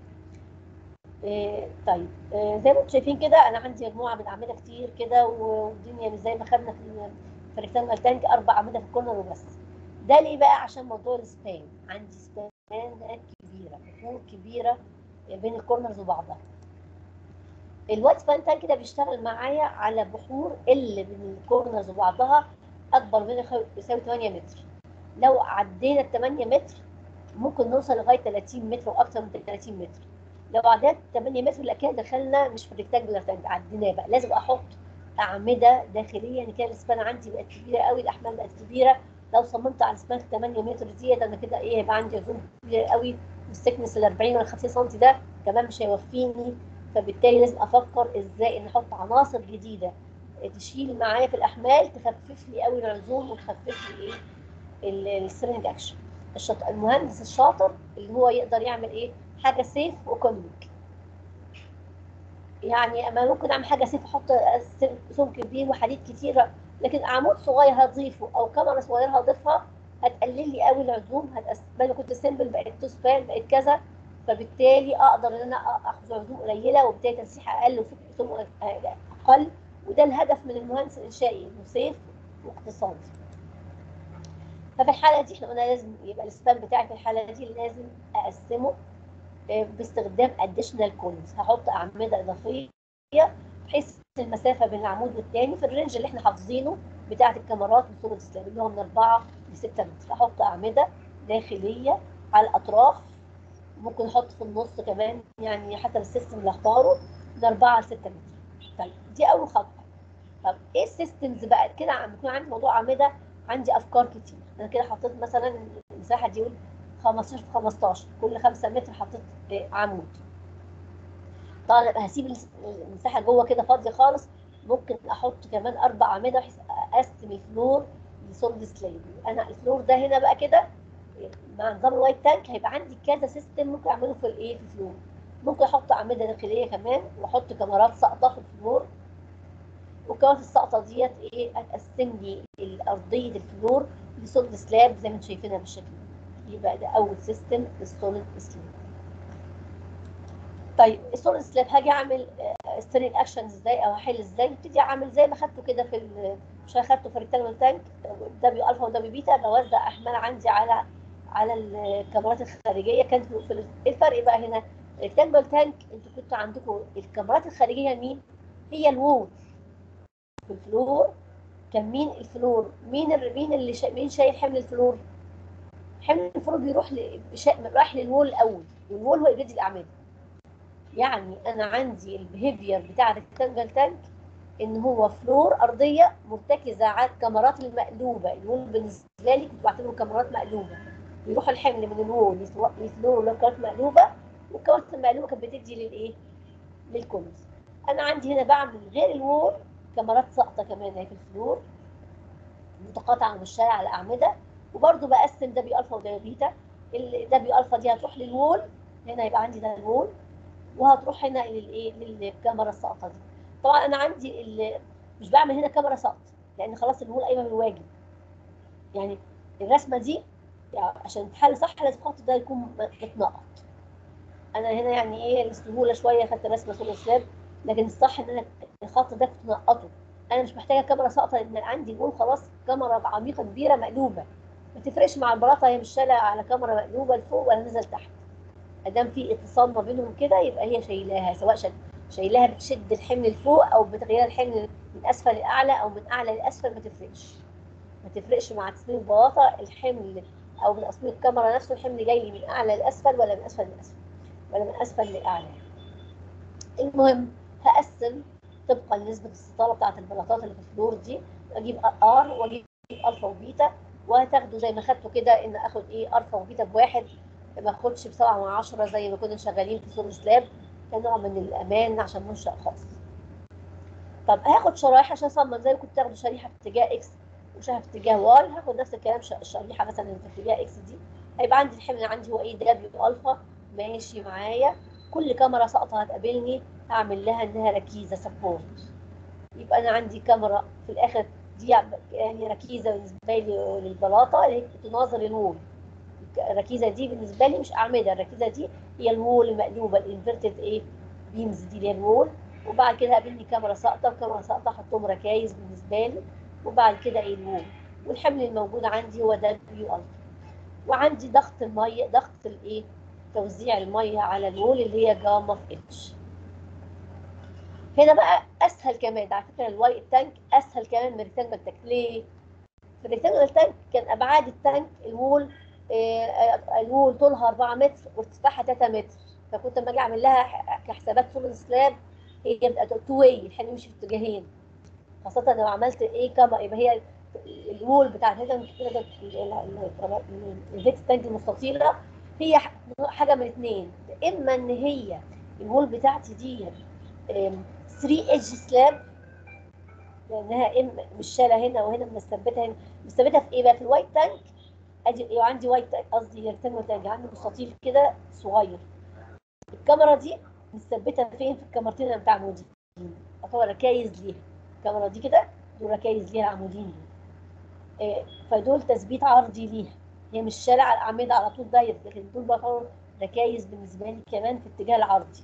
طيب زي ما انتم شايفين كده انا عندي مجموعه من الاعمده كتير كده، والدنيا مش زي ما خدنا في الريكتانجل تانك 4 اعمده في الكورنر وبس. ده ليه بقى؟ عشان موضوع السبان، عندي سبان كبيره، بحور كبيره بين الكورنرز وبعضها. الوايت سبان تانك كده بيشتغل معايا على بحور اللي بين الكورنرز وبعضها اكبر من يساوي 8 متر. لو عدينا ال 8 متر ممكن نوصل لغايه 30 متر واكثر من 30 متر. لو عديت 8 متر لا كده دخلنا مش في الريكتانجلر تانك، عديناه بقى. لازم احط اعمده داخليه، يعني كده السبان عندي بقت كبيره قوي، الاحمال بقت كبيره. لو صممت على سبان 8 متر ديت انا كده ايه، هيبقى عندي عزوم كبير قوي، والسكنس ال 40 ولا 50 سم ده كمان مش هيوفيني. فبالتالي لازم افكر ازاي ان احط عناصر جديده تشيل معايا في الاحمال، تخفف لي قوي العزوم وتخفف لي ايه السرنج اكشن. المهندس الشاطر اللي هو يقدر يعمل ايه، حاجه سيف وايكونوميك. يعني اما ممكن اعمل حاجه سيف احط سمك كبير وحديد كتير، لكن عمود صغير هضيفه او كاميرا صغيره هضيفها هتقلل لي قوي العزوم، بدل ما كنت سيمبل بقت تو سبان بقت كذا. فبالتالي اقدر ان انا اخذ عزوم قليله وبالتالي تسليح اقل وسمك اقل. وده الهدف من المهندس الانشائي، انه سيف واقتصادي. ففي الحاله دي احنا قلنا لازم يبقى السبان بتاعي في الحاله دي لازم اقسمه باستخدام اديشنال كولز. هحط اعمده اضافيه بحيث المسافه بين العمود والتاني في الرينج اللي احنا حافظينه بتاعه الكاميرات والسوليد سلاب اللي هو من 4 ل 6 متر. احط اعمده داخليه على الاطراف، ممكن احط في النص كمان، يعني حسب السيستم اللي اختاره، من 4 ل 6 متر. طيب دي اول خطوه. طب ايه السيستمز بقى كده؟ عم بيكون عندي موضوع اعمده عندي افكار كتير. انا كده حطيت مثلا المساحه دي 15 في 15، كل 5 متر حطيت عمود. طبعا هسيب المساحه جوه كده فاضيه خالص، ممكن احط كمان 4 اعمده بحيث اقسم الفلور لسوليد سلاب. انا الفلور ده هنا بقى كده مع نظام الوايت تانك هيبقى عندي كذا سيستم ممكن اعمله في الايه في الفلور. ممكن احط اعمده داخليه كمان واحط كاميرات ساقطه في الفلور، وكانت السقطه ديت ايه هتقسم لي ارضيه الفلور لسوليد سلاب زي ما انتم شايفينها بالشكل ده. يبقى ده اول سيستم للسوليد سلاب. طيب السوليد سلاب هاجي اعمل سترينج اكشن ازاي او هحل ازاي؟ ابتدي اعمل زي ما خدته كده مش خدته في الريكتانجل تانك دبليو الفا ودبليو بيتا، بوزع احمال عندي على الكاميرات الخارجيه. كانت في الفرق بقى هنا الريكتانجل تانك انتوا كنتوا عندكم الكاميرات الخارجيه مين؟ هي الوول. في الفلور كان مين الفلور؟ مين اللي مين شايل حمل الفلور؟ الحمل المفروض بيروح رايح للوول الاول، والوول هو اللي بيدي الاعمده. يعني انا عندي البيهيفير بتاع الريكتانجل تانك ان هو فلور ارضيه مرتكزه على الكاميرات المقلوبه. الوول بالنسبه لي كنت بعتبره كاميرات مقلوبه، بيروح الحمل من الوول لفلور لكاميرات مقلوبه، والكاميرات المقلوبه كانت بتدي للايه؟ للكولز. انا عندي هنا بعمل غير الوول كاميرات ساقطه كمان هي في الفلور متقاطعه من الشارع على اعمده، وبرده بقسم ده بي الفا وده بيتا. ده بي الفا دي هتروح للوول، هنا يبقى عندي ده الوول، وهتروح هنا للايه؟ للكاميرا الساقطه دي. طبعا انا عندي مش بعمل هنا كاميرا سقط لان خلاص الوول قايمه بالواجب. يعني الرسمه دي يعني عشان تتحل صح لازم الخط ده يكون متنقط. انا هنا يعني ايه للسهوله شويه خدت رسمه سولو سلاب، لكن الصح ان انا الخط ده تنقطه. انا مش محتاجه كاميرا ساقطه لان عندي الوول خلاص كاميرا عميقه كبيره مقلوبه، ما تفرقش مع البلاطه، هي مش شايله على كاميرا مقلوبه لفوق ولا نزل تحت. ادام في اتصال ما بينهم كده يبقى هي شايلاها، سواء شايلاها بتشد الحمل لفوق او بتغير الحمل من اسفل لاعلى او من اعلى لاسفل، ما تفرقش مع تصميم البلاطه الحمل او من تصميم الكاميرا نفسه الحمل جاي لي من اعلى لاسفل ولا من اسفل لاسفل ولا من اسفل لاعلى. المهم هقسم طبقا لنسبه الستاره بتاعت البلاطات اللي في الفلور دي، اجيب ار واجيب الفا وبيتا، وهتاخدوا زي ما خدتوا كده ان اخد ايه الفا وبيتا بواحد، ما اخدش ب7/10 زي ما كنا شغالين في سور سلاب كنوع من الامان عشان منشأ خاص. طب هاخد شرايح عشان اصمم زي ما كنت تاخدوا شريحه في اتجاه اكس وشريحه في اتجاه واي، هاخد نفس الكلام الشريحه مثلا اللي في اتجاه اكس دي هيبقى عندي الحمل عندي هو ايه دبليو الفا ماشي معايا. كل كاميرا ساقطه هتقابلني هعمل لها انها ركيزه سبورت، يبقى انا عندي كاميرا في الاخر دي يعني ركيزه بالنسبه لي للبلاطه اللي هي بتناظر الوول. الركيزه دي بالنسبه لي مش اعمده، الركيزه دي هي الوول المقلوبه الانفيرتد ايه بيمز دي اللي هي الوول. وبعد كده قابلني كاميرا ساقطه وكاميرا ساقطه احطهم ركايز بالنسبه لي، وبعد كده ايه الوول. والحمل الموجود عندي هو ده البيو الفا. وعندي ضغط الميه، ضغط الايه توزيع الميه على الوول اللي هي جاما في اتش. هنا بقى اسهل كمان على فكره الواي التانك اسهل كمان من الريكتانجل تانك. ليه؟ في الريكتانجل تانك كان ابعاد التانك الوول الوول طولها 4 متر وارتفاعها 3 متر، فكنت لما اجي اعمل لها كحسابات طول السلاب هي بتبقى تو واي، الحمل يمشي في اتجاهين، خاصه لو عملت ايه كما يبقى هي الوول بتاعت الفيت تانك المستطيله هي حاجه من اثنين، اما ان هي الوول بتاعتي دي 3 ايدج سلاب لانها مش شايله هنا وهنا مثبتها هنا، مثبتها في ايه بقى؟ في الوايت تانك. ادي عندي وايت تانك قصدي ريكتانجل تانك عندي مستطيل كده صغير، الكاميرا دي مثبته فين؟ في الكاميرتين اللي بتاع عمودين اعتبر ركايز ليها، الكاميرا دي كده دول ركايز ليها العمودين دول فدول تثبيت عرضي ليها، هي مش شارع على الاعمده على طول دايركت، لكن دول بقى ركايز بالنسبه لي كمان في الاتجاه العرضي.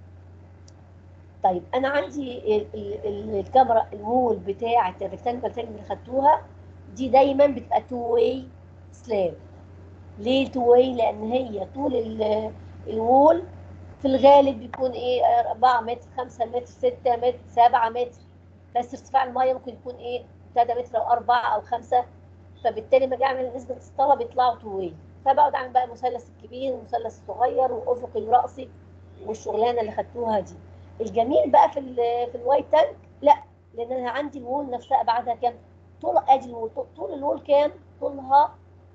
طيب انا عندي الكاميرا الوول بتاعه الريكتانجل تانك اللي خدتوها دي دايما بتبقى تو واي سلاب. ليه تو واي؟ لان هي طول الوول في الغالب بيكون ايه 4 متر 5 متر 6 متر 7 متر، بس ارتفاع الميه ممكن يكون ايه 3 متر او 4 او 5، فبالتالي لما اجي اعمل نسبه الستاره بيطلعوا تو واي، فبقعد اعمل بقى المثلث الكبير والمثلث الصغير وافقي وراسي والشغلانه اللي خدتوها دي. الجميل بقى في الوايت تانك لا، لان انا عندي الوول نفسها ابعادها كام؟ طول ادي الوول طول الوول كام؟ طولها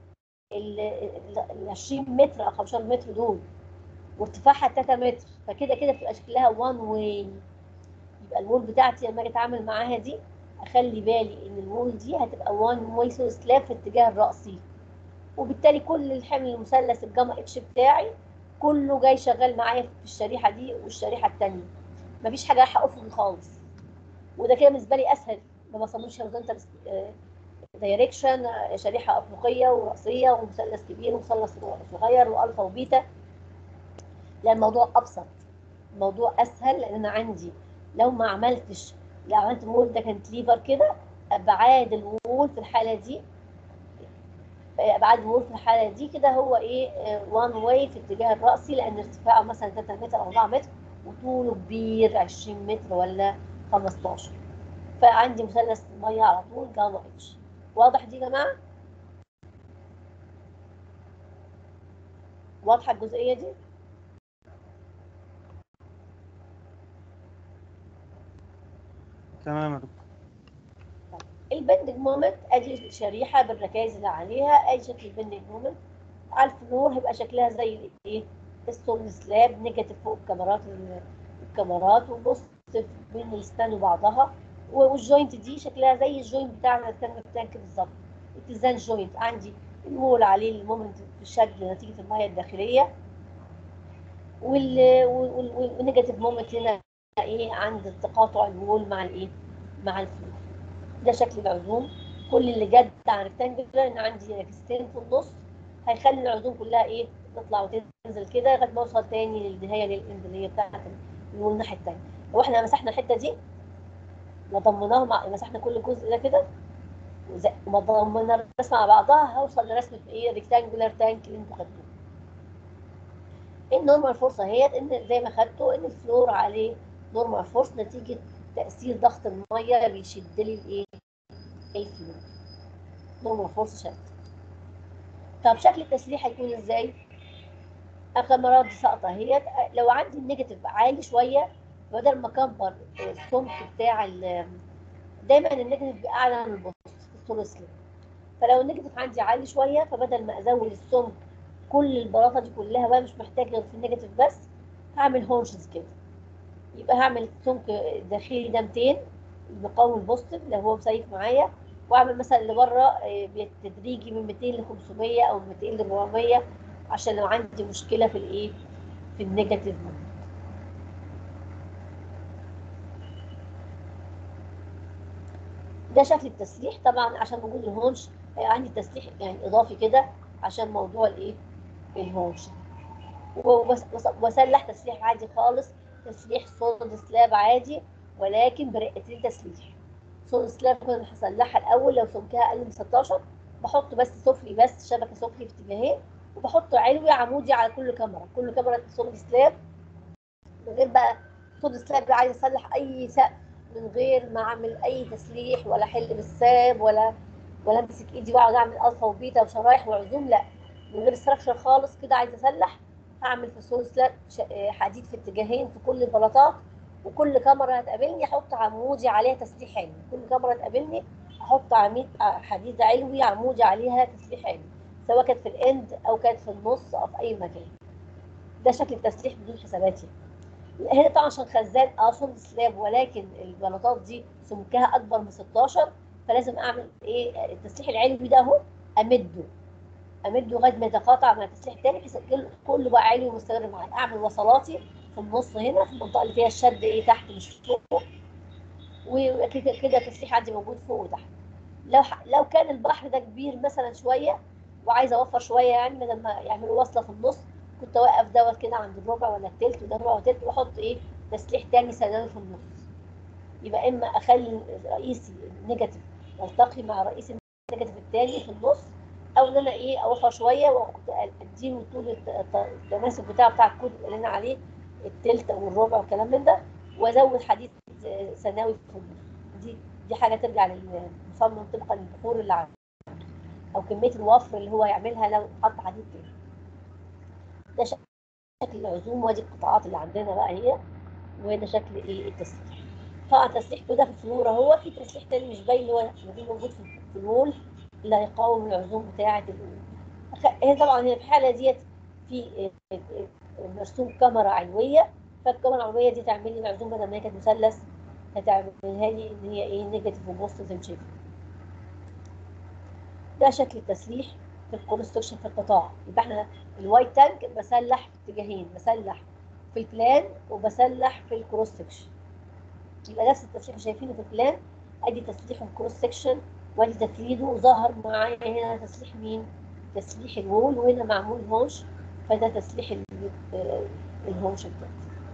ال 20 متر او 15 متر دول، وارتفاعها 3 متر، فكده كده بتبقى شكلها وان واي. يبقى الوول بتاعتي لما اجي اتعامل معاها دي اخلي بالي ان الوول دي هتبقى وان واي سلاب في الاتجاه الرأسي، وبالتالي كل الحمل المثلث الجاما اتش بتاعي كله جاي شغال معايا في الشريحه دي والشريحه الثانيه، مفيش حاجه رايحه افقي خالص. وده كده بالنسبه لي اسهل، ما بصممش هوريزونتال دايركشن، شريحه افقيه وراسيه ومثلث كبير ومثلث صغير والفا وبيتا. لا الموضوع ابسط، الموضوع اسهل، لان انا عندي لو عملت الوول ده كانتليفر كده، ابعاد الوول في الحاله دي ابعاد الوول في الحاله دي كده هو ايه وان واي في الاتجاه الراسي، لان ارتفاعه مثلا 3 متر او 4 متر وطوله كبير 20 متر ولا 15، فعندي مثلث ميه على طول جاما اتش. واضح دي يا جماعه؟ واضحه الجزئيه دي؟ تمام يا دكتور. البندنج مومنت ادي شريحه بالركائز اللي عليها، ادي شكل البندنج مومنت. على الفلور هيبقى شكلها زي الايه؟ السول سلاب، نيجاتيف فوق الكاميرات وبوزيتيف بين السبان وبعضها، والجوينت دي شكلها زي الجوينت بتاعنا التانك بالظبط. اتزان جوينت، عندي الوول عليه المومنت في الشد نتيجه الميه الداخليه، والنيجاتيف مومنت هنا ايه؟ عند تقاطع الوول مع الايه؟ مع الفلور. ده شكل العزوم. كل اللي جد عن ريكتانجلر ان عندي ركستين في النص هيخلي العزوم كلها ايه؟ تطلع وتنزل كده لغايه ما اوصل تاني للنهايه للاند اللي هي بتاعت الوول الناحيه التانيه. لو احنا مسحنا الحته دي وضمناها مسحنا كل جزء ده كده وما ضمنا الرسمه مع بعضها، هوصل لرسمه ايه؟ ريكتانجلر تانك اللي انتوا خدتوه. النورمال فورس اهيت، ان زي ما خدتوا ان الفلور عليه نورمال فورس نتيجه تاثير ضغط الميه بيشد لي الايه؟ الفلور. نورمال فورس شد. طب شكل التسليح هيكون ازاي؟ الكاميرات دي ساقطه اهيت. لو عندي النيجاتيف عالي شويه، بدل ما اكبر السمك بتاع دايما النيجاتيف بيبقى اعلى من البوزيتيف في السولو سليب. فلو النيجاتيف عندي عالي شويه، فبدل ما ازود السمك كل البلاطه دي كلها بقى مش محتاج غير في النيجاتيف بس، هعمل هونشز كده. يبقى هعمل سمك داخلي ده 200 بقوي البوزيتيف لو هو مسيف معايا، واعمل مثلا اللي بره بالتدريجي من 200 ل 500 او 200 ل 400 عشان لو عندي مشكله في الايه؟ في النيجاتيف. ده شكل التسليح. طبعا عشان وجود الهونش عندي تسليح يعني اضافي كده عشان موضوع الايه؟ الهونش. واسلح تسليح عادي خالص، تسليح سوليد سلاب عادي ولكن برقتين تسليح. سوليد سلاب كنا هسلحها الاول لو سمكها اقل من 16، بحط بس سفلي، بس شبكه سفلي في اتجاهين، وبحط علوي عمودي على كل كاميرا. كل كاميرا سوليد سلاب، من غير بقى سوليد سلاب عايز اصلح اي سقف من غير ما اعمل اي تسليح ولا احل بالساب ولا امسك ايدي واقعد اعمل الفا وبيتا وشرايح وعزوم، لا، من غير استراكشر خالص كده. عايزه اسلح، هعمل في السوليد سلاب حديد في اتجاهين في كل البلاطات، وكل كاميرا هتقابلني احط عمودي عليها تسليح علوي. كل كاميرا تقابلني احط حديد علوي عمودي عليها تسليح علوي، سواء كانت في الاند او كانت في النص او في اي مكان. ده شكل التسليح بدون حسابات يعني. هنا طبعا عشان خزان سوليد سلاب، ولكن البلاطات دي سمكها اكبر من 16، فلازم اعمل ايه؟ التسليح العلوي ده اهو امده لغايه ما يتقاطع مع التسليح الثاني بحيث كله بقى علوي ومستمر معايا. اعمل وصلاتي في النص هنا في المنطقه اللي فيها الشد ايه؟ تحت مش فوق، وكده كده التسليح عندي موجود فوق وتحت. لو كان البحر ده كبير مثلا شويه وعايزه اوفر شويه، يعني بدل ما يعملوا وصله في النص كنت اوقف دوت كده عند الربع ولا التلت، وده الربع والتلت، واحط ايه؟ تسليح تاني ثانوي في النص. يبقى اما اخلي رئيسي النيجاتيف يلتقي مع رئيس النيجاتيف التاني في النص، او ان انا ايه؟ اوفر شويه واديله طول التناسب بتاع الكود اللي انا عليه التلت او الربع والكلام من ده، وازود حديد ثانوي في النص. دي حاجه ترجع للمصمم طبقا للبحور اللي عنده او كميه الوفر اللي هو هيعملها لو حط حديد تاني. ده شكل العزوم، وادي القطاعات اللي عندنا بقى هي، وده شكل ايه؟ التسليح. طبعا تسليح كده في الفلور اهو. في تسليح تاني مش باين اللي هو موجود في الوول اللي هيقاوم العزوم بتاعه الوول. هي طبعا هي في الحاله ديت في مرسوم كاميرا علويه، فالكاميرا العلويه دي تعمل لي العزوم بدل ما هي كانت مثلث هتعملها لي ان هي ايه؟ نيجاتيف وبوزيتيف زي ما شايفين. ده شكل التسليح في الكونستركشن في القطاع. يبقى احنا الوايت تانك بسلح في اتجاهين، بسلح في البلان وبسلح في الكروس سكشن. يبقى نفس التسليح اللي شايفينه في البلان، ادي تسليح الكروس سكشن وادي تفريده، وظهر معايا هنا تسليح مين؟ تسليح الوول، وهنا معمول هونش، فده تسليح الهونش بتاعتي.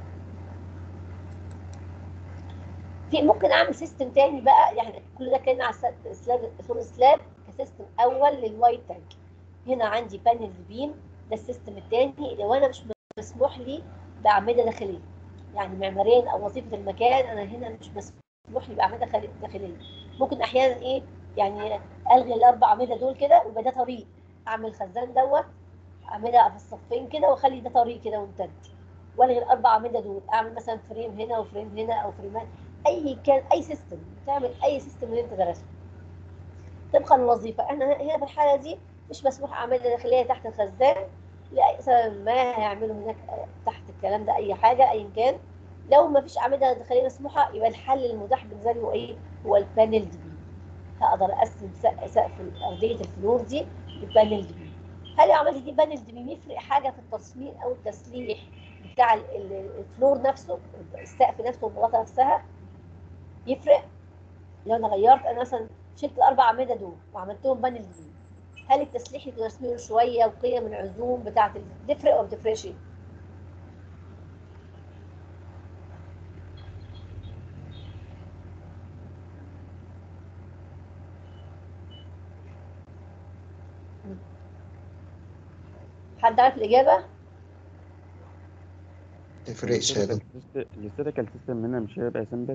في ممكن اعمل سيستم تاني بقى، يعني كل ده كان على سلاب كسيستم اول للوايت تانك. هنا عندي بانل بيم، ده السيستم الثاني لو انا مش مسموح لي باعمده داخليه، يعني معماريا او وظيفه المكان انا هنا مش مسموح لي باعمده داخليه. ممكن احيانا ايه؟ يعني الغي الاربع اعمده دول كده ويبقى ده طريق، اعمل خزان دوت اعملها في الصفين كده واخلي ده طريق كده ممتد، والغي الاربع اعمده دول، اعمل مثلا فريم هنا وفريم هنا او فريمات، اي كان اي سيستم، تعمل اي سيستم اللي انت درسته طبقا للوظيفه. احنا هنا في الحاله دي مش مسموح اعمال داخليه تحت الخزان لاي سبب ما، هيعملوا هناك تحت الكلام ده اي حاجه ايا كان. لو ما فيش اعمده داخليه مسموحه يبقى الحل المتاح بالنسبه لي هو ايه؟ هو البانل دي بي. هقدر اقسم سقف ارضيه الفلور دي لبانل دي بي. هل لو عملت دي بانل دي بي يفرق حاجه في التصميم او التسليح بتاع الفلور نفسه، السقف نفسه والبلاطه نفسها؟ يفرق. لو انا غيرت، انا مثلا شلت الاربع اعمده دول وعملتهم بانل دي، هل التسليح يتغير شويه وقيم العزوم بتاعت تفرق ولا ما بتفرقش؟ حد عارف الاجابه؟ تفرقش يا دكتور. الاستاتيكال سيستم هنا مش هيبقى سيمبل.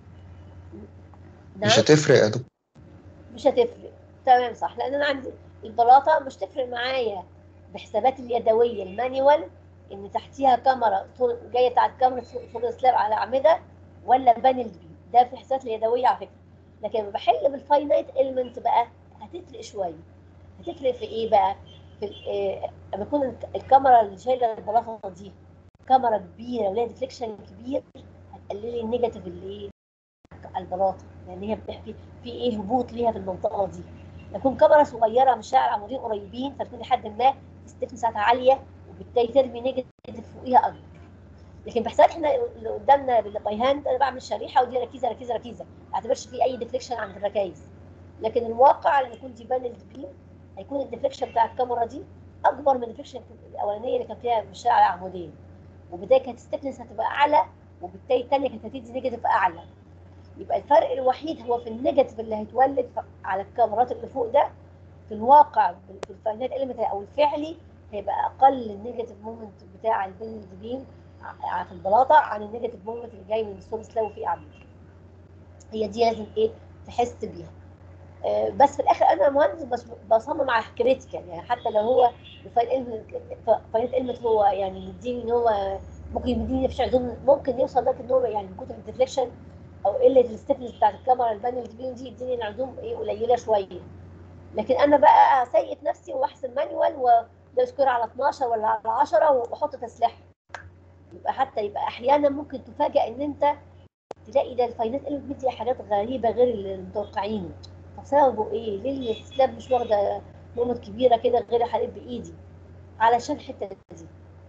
مش نعم، هتفرق يا دكتور. مش هتفرق. تمام صح، لان انا عندي البلاطه مش تفرق معايا بحسابات اليدويه المانيوال ان تحتيها كاميرا جايه بتاعت كاميرا فوق سلاب على اعمده ولا بانل بي، ده في الحسابات اليدويه على فكره. لكن لما بحل بالفاينايت اليمنت بقى هتفرق شويه. هتفرق في ايه بقى؟ في لما يكون الكاميرا اللي شايله البلاطه دي كاميرا كبيره وليها ديفليكشن كبير، هتقللي النيجاتيف اللي ايه على البلاطه، لان هي في ايه هبوط ليها في المنطقه دي. لكن كاميرا صغيره مش شارع عمودين قريبين فتكون لحد ما الستيفنس عاليه وبالتالي ترمي نيجاتيف فوقيها اكبر. لكن بحساب احنا اللي قدامنا باي هاند انا بعمل شريحه ودي ركيزه ركيزه ركيزه، ما اعتبرش في اي ديفليكشن عند الركايز. لكن الواقع لما يكون دي بانل بيم هيكون الديفليكشن بتاع الكاميرا دي اكبر من الديفليكشن الاولانيه اللي كان فيها مش شارع عمودين، وبالتالي كانت الستيفنس هتبقى اعلى وبالتالي الثانيه كانت هتدي نيجاتيف اعلى. يبقى الفرق الوحيد هو في النيجاتيف اللي هيتولد على الكاميرات اللي فوق ده. في الواقع في الفاينل اليمنت او الفعلي هيبقى اقل النيجاتيف مومنت بتاع البيلد بيم في البلاطه عن النيجاتيف مومنت اللي جاي من السورس لو في اعمده. هي دي لازم ايه تحس بيها. بس في الاخر انا مهندس بس بصمم على كريتيكال، يعني حتى لو هو الفاينل اليمنت هو يعني مديني ان هو ممكن يديني مفيش عزوم، ممكن يوصل لك ان هو يعني من كتر الديفليكشن او قله الستيفنس بتاعت الكاميرا البانل دي يديني العزوم ايه قليله شويه. لكن انا بقى اسيف نفسي واحسب مانيوال وده سكور على 12 ولا على 10 واحط تسليح. يبقى حتى يبقى احيانا ممكن تفاجئ ان انت تلاقي ده الفاينات اللي بتدي حاجات غريبه غير اللي متوقعينه. طب سببه ايه؟ ليه السلاب مش واخده مومنت كبيره كده غير حليب بايدي؟ علشان الحته دي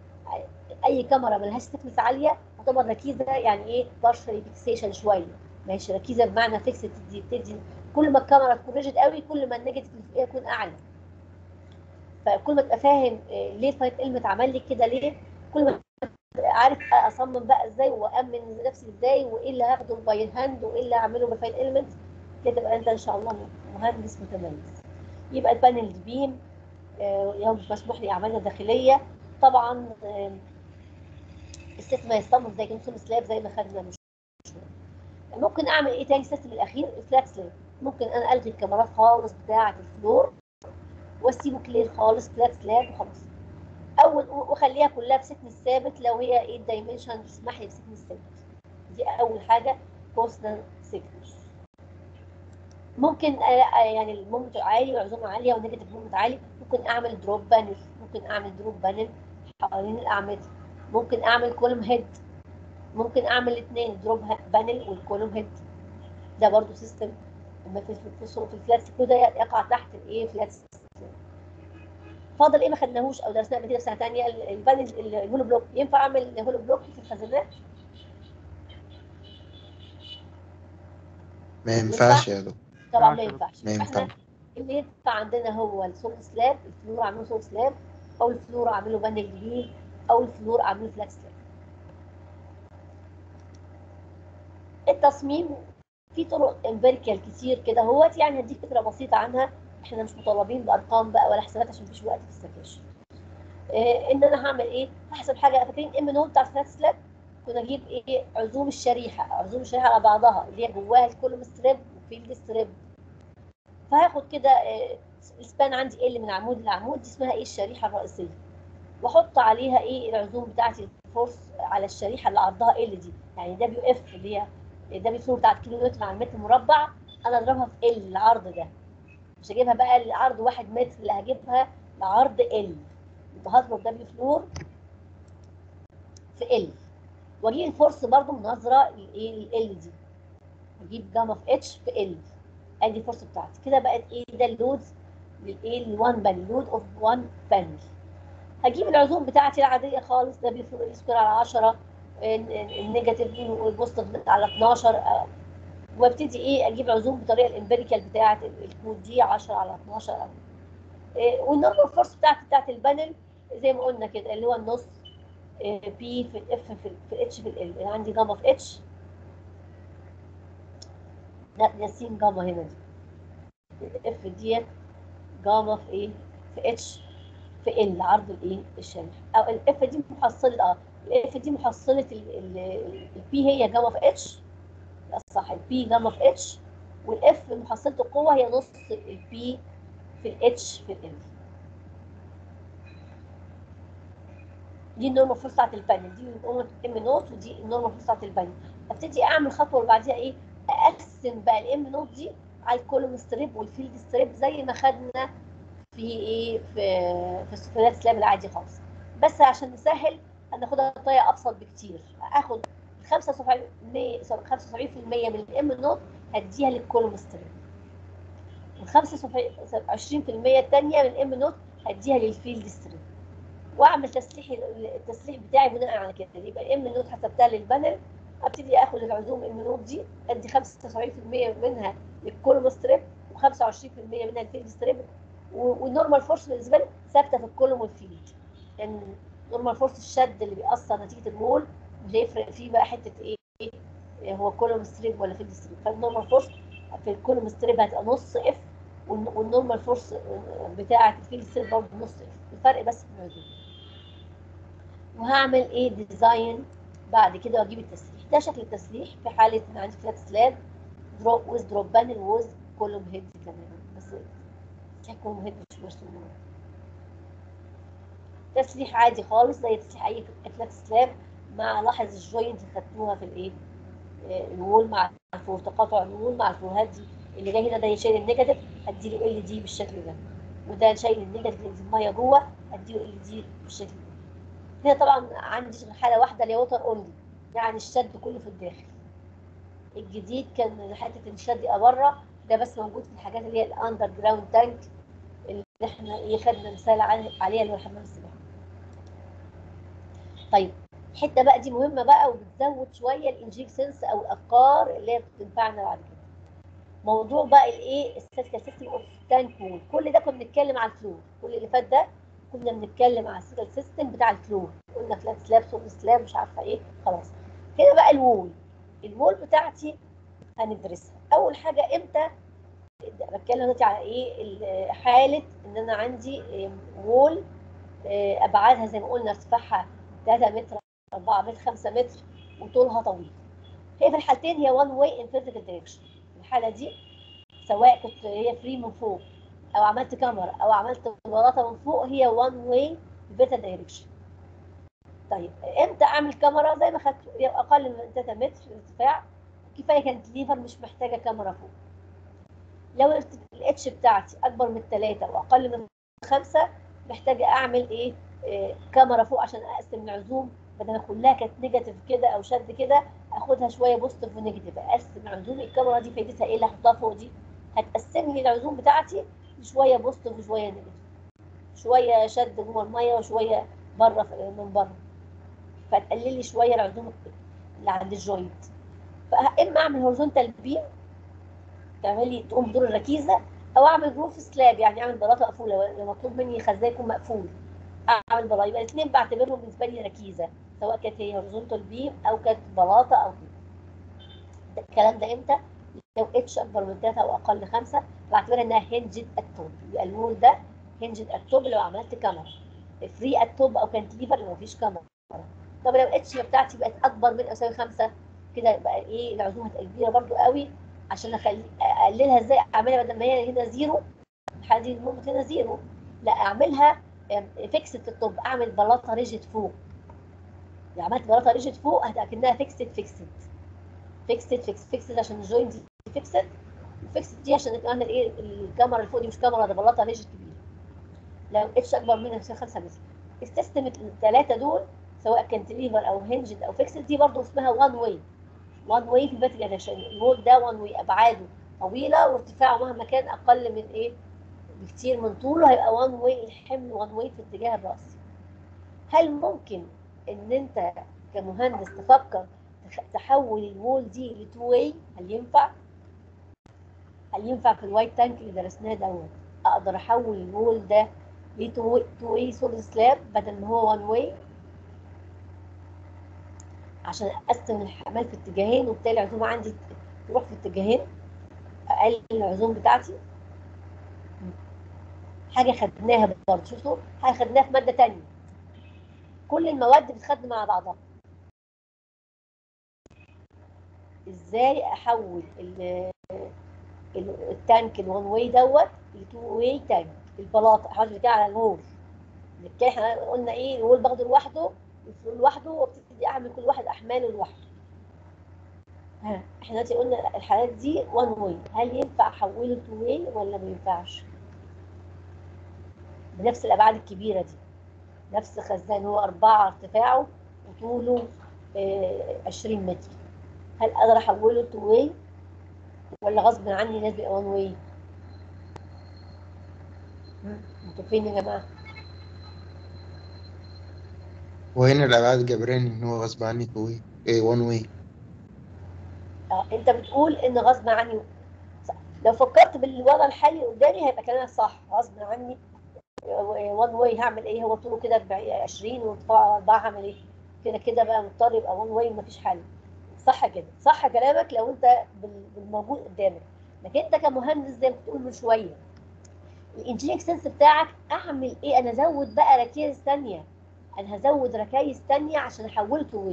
اي كاميرا ملهاش ستيفنس عاليه تعتبر ركيزه، يعني ايه بارشلي فيكسيشن شويه، ماشي ركيزه بمعنى فيكس تدي كل ما الكاميرا تكون ريجيد قوي كل ما النيجاتيف اللي فيها يكون اعلى. فكل ما تبقى فاهم ليه الفايت المت عمل لي كده ليه، كل ما عارف اصمم بقى ازاي وامن نفسي ازاي وايه اللي هاخده باي هاند وايه اللي هعمله بالفايت المنت كده، تبقى انت ان شاء الله مهندس متميز. يبقى البانل بيم يوم مش مسموح لي اعمالها داخليه طبعا. السيستم ما يصمم زي كنسول سلاب زي ما خدنا من شويه. ممكن اعمل ايه تاني؟ السيستم الاخير الفلات سلاب. ممكن انا الغي الكاميرات خالص بتاعه الفلور واسيبه كلير خالص فلات سلاب وخلاص، واخليها كلها بسكن ثابت لو هي ايه الدايمنشن تسمح لي بسكن ثابت. دي اول حاجه كونستانت سيكنس. ممكن يعني المومنت عالي والعزومه عاليه والنيجاتيف مومنت عالي، ممكن اعمل دروب بانل. ممكن اعمل دروب بانل حوالين الاعمده. ممكن اعمل كولوم هيد. ممكن اعمل الاثنين دروب بانل والكولوم هيد. ده برضو سيستم لما في الفلات كده يقع تحت الايه فلات. فاضل ايه ما خدناهوش او درسناه قبل كده في سنه ثانيه؟ البانل الهولو بلوك. ينفع اعمل هولو بلوك في الخزانات؟ ما ينفع؟ ينفعش يا دكتور. طبعا ما ينفعش. ما احنا ينفعش. اللي ينفع عندنا هو السوليد سلاب، الفلور اعمله سوليد سلاب، او الفلور اعمله بانل جديد، او الفلور اعمله فلات سلاب. التصميم في طرق امبيريكال كتير كده اهوت، يعني هديك فكره بسيطه عنها. احنا مش مطالبين بارقام بقى ولا حسابات عشان مفيش وقت في السكاشن. ان انا هعمل ايه؟ هحسب حاجه. فاكرين ام نود بتاع فلات سلاب؟ كنا اجيب ايه عزوم الشريحه على بعضها اللي هي جواها الكولوم ستريب وفيلد ستريب. فهاخد كده السبان عندي ال من عمود لعمود، دي اسمها ايه الشريحه الرئيسيه. واحط عليها ايه العزوم بتاعتي الفورس على الشريحه اللي عرضها ال دي، يعني دبليو اف اللي هي دبليو فلور بتاعت كيلو نيوتن على المتر مربع، انا اضربها في ال العرض ده، مش هجيبها بقى العرض 1 متر، اللي هجيبها لعرض ال، يبقى هضرب دبليو فلور في ال، واجيب الفورس برضو مناظره الايه ال دي، اجيب جاما في اتش في ال، ادي الفورس بتاعتي كده بقت ايه ده اللود للايه ل1 بانل، لود اوف 1 بانل. هجيب العزوم بتاعتي العاديه خالص، ده بيفرق ال سكوير على 10، النيجاتيف دي والبوزيتيف على 12، وابتدي ايه اجيب عزوم بالطريقه الامبيريكال بتاعه الكود دي 10 على 12، والنورمال فورس بتاعت البانل زي ما قلنا كده اللي هو النص بي في الاف في الاتش في ال، انا عندي جاما في اتش، ناسين جاما هنا دي، الاف ديت جاما في ايه في اتش في ال عرض الايه الشريحه، او الاف دي محصله الاف دي محصله البي هي جاما في اتش، صح، البي جاما في اتش، والاف محصله القوه هي نص البي في الاتش في ال. دي النورمال فورس بتاعت البانل، دي ام نوت، ودي النورمال فورس بتاعت البانل. ابتدي اعمل الخطوه اللي بعديها ايه، اقسم بقى الام نوت دي على الكولوم ستريب والفيلد ستريب زي ما خدنا في ايه في السفلات سلاب العادي خالص، بس عشان نسهل هناخدها بطريقه ابسط بكتير، اخد 75% من الام نوت هديها للكولوم ستريب، وال 25% الثانيه من الام نوت هديها للفيلد ستريب، واعمل التسليح بتاعي بناء على كده، يبقى الام نوت حسبتها للبانل، ابتدي اخد العزوم ام نوت دي ادي 75% منها للكولوم ستريب و25% منها للفيلد ستريب، والنورمال فورس بالنسبه لي ثابته في الكولوم والفيلد، لان يعني نورمال فورس الشد اللي بيأثر نتيجه المول مش هيفرق فيه بقى حته ايه هو كولوم ستريب ولا فيلد ستريب، فالنورمال فورس في الكولوم ستريب هتبقى نص اف، والنورمال فورس بتاعه الفيلد ستريب برضه نص اف، الفرق بس في العزوم. وهعمل ايه ديزاين بعد كده واجيب التسليح، ده شكل التسليح في حاله ان عندي فلات سلاب دروب ويز دروب بانل ويز كولوم هيد كمان، بس كولوم هيد مش مرسوم، تسليح عادي خالص زي تسليح اي فلات سلاب، مع لاحظ الجوينت اللي خدتوها في الايه الوول مع الفور، تقاطع الوول مع الفورهات دي، اللي جاي هنا ده يشيل النيجاتيف هديله ال دي بالشكل ده، وده شايل النيجاتيف اللي الميه جوه هديله ال دي بالشكل ده. هنا طبعا عندي حاله واحده اللي هي ووتر اونلي، يعني الشد كله في الداخل، الجديد كان حته الشد يبقى بره، ده بس موجود في الحاجات اللي هي الاندر جراوند تانك اللي احنا ايه خدنا مثال عليها اللي هو حمام السباحه. طيب الحته بقى دي مهمه بقى وبتزود شويه الانجيك سنس او الافكار اللي هي بتنفعنا بعد كده، موضوع بقى الايه الستاتيكال سيستم اوف تانك وول، كل ده كنا بنتكلم على الفلور، كل اللي فات ده كنا بنتكلم على الستاتيكال سيستم بتاع الفلور، قلنا فلات سلاب سوفت سلاب مش عارفه ايه خلاص. هنا بقى الوول بتاعتي هندرسها اول حاجه امتى، بتكلم دلوقتي على ايه حاله ان انا عندي وول ابعادها زي ما قلنا ارتفاعها 3 متر 4 متر 5 متر وطولها طويل، هي في الحالتين هي وان واي ان فيرتيكال دايركشن، الحاله دي سواء كنت هي فري من فوق او عملت كاميرا او عملت بلاطه من فوق هي وان واي فيرتيكال دايركشن. طيب امتى اعمل كاميرا؟ زي ما خدت اقل من 3 متر ارتفاع كفايه كانت ليفر مش محتاجه كاميرا فوق، لو الاتش بتاعتي اكبر من 3 واقل من 5 محتاجه اعمل ايه كاميرا فوق عشان اقسم العزوم، بدل ما كلها كانت نيجاتيف كده او شد كده اخدها شويه بوزيتيف ونيجاتيف، اقسم عزوم الكاميرا دي فايدتها ايه اللي احطها فوق دي، هتقسم لي العزوم بتاعتي شويه بوزيتيف وشويه نيجاتيف، شويه شد جوه الميه وشويه بره من بره، فتقلل لي شويه العزوم اللي عند الجوينت، فاما اعمل هورزونتال بيم تعملي تقوم بدور الركيزه، او اعمل روف سلاب يعني اعمل بلاطه مقفوله لو مطلوب مني خزان يكون مقفول اعمل بلاطه، يبقى الاثنين بعتبرهم بالنسبه لي ركيزه سواء كانت هي هورزونتال بيم او كانت بلاطه او كده. الكلام ده امتى؟ لو اتش اكبر من 3 او اقل 5 بعتبرها انها هنجد التوب، يبقى الوول ده هنجد التوب لو عملت كاميرا، فري التوب او كانتليفر لو مفيش كاميرا. طب لو اتش بتاعتي بقت اكبر من او يساوي 5 كده يبقى ايه العزومه هتبقى كبيره برده قوي، عشان اقللها ازاي؟ اعملها بدل ما هي هنا زيرو، الحاله دي المومنت هنا زيرو، لا اعملها فيكسد التوب، اعمل بلاطه ريجيد فوق. لو عملت بلاطه ريجيد فوق هتاكنها فيكسد عشان الجوينت دي فيكسد، وفيكسد دي عشان كمان الايه الكاميرا اللي فوق دي مش كاميرا، ده بلاطه ريجيد كبيره. لو اتش اكبر من 5 متر، السيستم الثلاثه دول سواء كانتليفر او هنجد او فيكسد دي برضو اسمها وان واي في الفيرتيكال دايركشن. الوول ده وان واي، ابعاده طويله وارتفاعه مهما كان اقل من ايه بكتير من طوله، هيبقى وان واي، الحمل وان واي في اتجاه الراس. هل ممكن ان انت كمهندس تفكر تحول الوول دي لتو واي؟ هل ينفع في الوايت تانك اللي درسناه دوت اقدر احول الوول ده لتو واي سوليد سلاب بدل ما هو وان واي، عشان اقسم الحمال في اتجاهين وبالتالي العزوم عندي تروح في اتجاهين، اقلل العزوم بتاعتي؟ حاجه خدناها برضه، شفتوا حاجه خدناها في ماده ثانيه، كل المواد بتخدم مع بعضها. ازاي احول التانك الوان واي دوت لتو واي تانك؟ البلاطه احط بتاعي على الوول، احنا قلنا ايه، الوول باخده لوحده والفلور لوحده، وابتدي اعمل كل واحد احماله لوحده. احنا دلوقتي قلنا الحالات دي وان واي، هل ينفع احوله تو واي ولا ما ينفعش؟ بنفس الابعاد الكبيره دي، نفس خزان هو 4 ارتفاعه وطوله 20 متر، هل اقدر احوله تو واي ولا غصب عني لازم يبقى وان واي؟ انتوا فين يا جماعه؟ وهنا الأبعاد جبراني إن هو غصب عني تو واي، إيه وان واي. انت بتقول ان غصب عني، لو فكرت بالوضع الحالي قدامي هيبقى كلامك صح، غصب عني وان واي هعمل ايه؟ هو طوله كده 20 وارتفاعه 4، هعمل ايه؟ كده كده بقى مضطر يبقى وان واي ومفيش حل. صح كده، صح كلامك لو انت بالموجود قدامك، لكن انت كمهندس زي ما بتقول من شويه الانجينيرنج سنس بتاعك اعمل ايه؟ انا ازود بقى ركائز ثانيه، انا هزود ركائز ثانيه عشان احولته واي.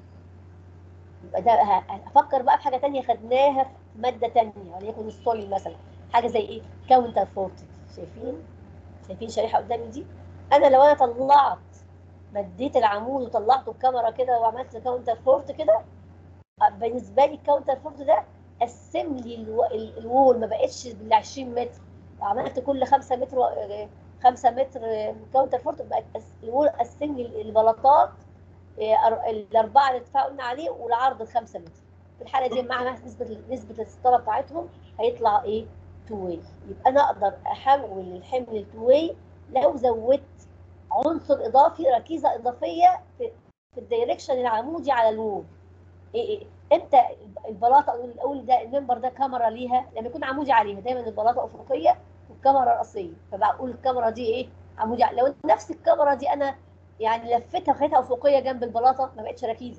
يبقى ده افكر بقى في حاجه ثانيه خدناها في ماده ثانيه، وليكن السولي مثلا، حاجه زي ايه؟ كاونتر فورتد. شايفين شريحه قدامي دي؟ انا لو انا طلعت مديت العمود وطلعته بكاميرا كده وعملت كاونتر فورت كده، بالنسبه لي الكاونتر فورت ده قسم لي الوول، ما بقتش بال 20 متر، وعملت كل 5 متر 5 متر كاونتر فورت، بقت الوول قسم لي البلاطات الاربعه اللي اتفقنا عليه والعرض ال 5 متر. في الحاله دي مع نسبه الستاره بتاعتهم هيطلع ايه؟ تو واي. يبقى انا اقدر احول الحمل لتو واي لو زودت عنصر اضافي، ركيزه اضافيه في الدايركشن العمودي على الوول. ايه امتى البلاطه اقول ده المنبر ده كاميرا ليها؟ لما يكون عمودي عليها، دايما البلاطه افقيه والكاميرا راسيه، فبقول الكاميرا دي ايه؟ عمودي لو نفس الكاميرا دي انا يعني لفتها وخليتها افقيه جنب البلاطه، ما بقتش ركيزه،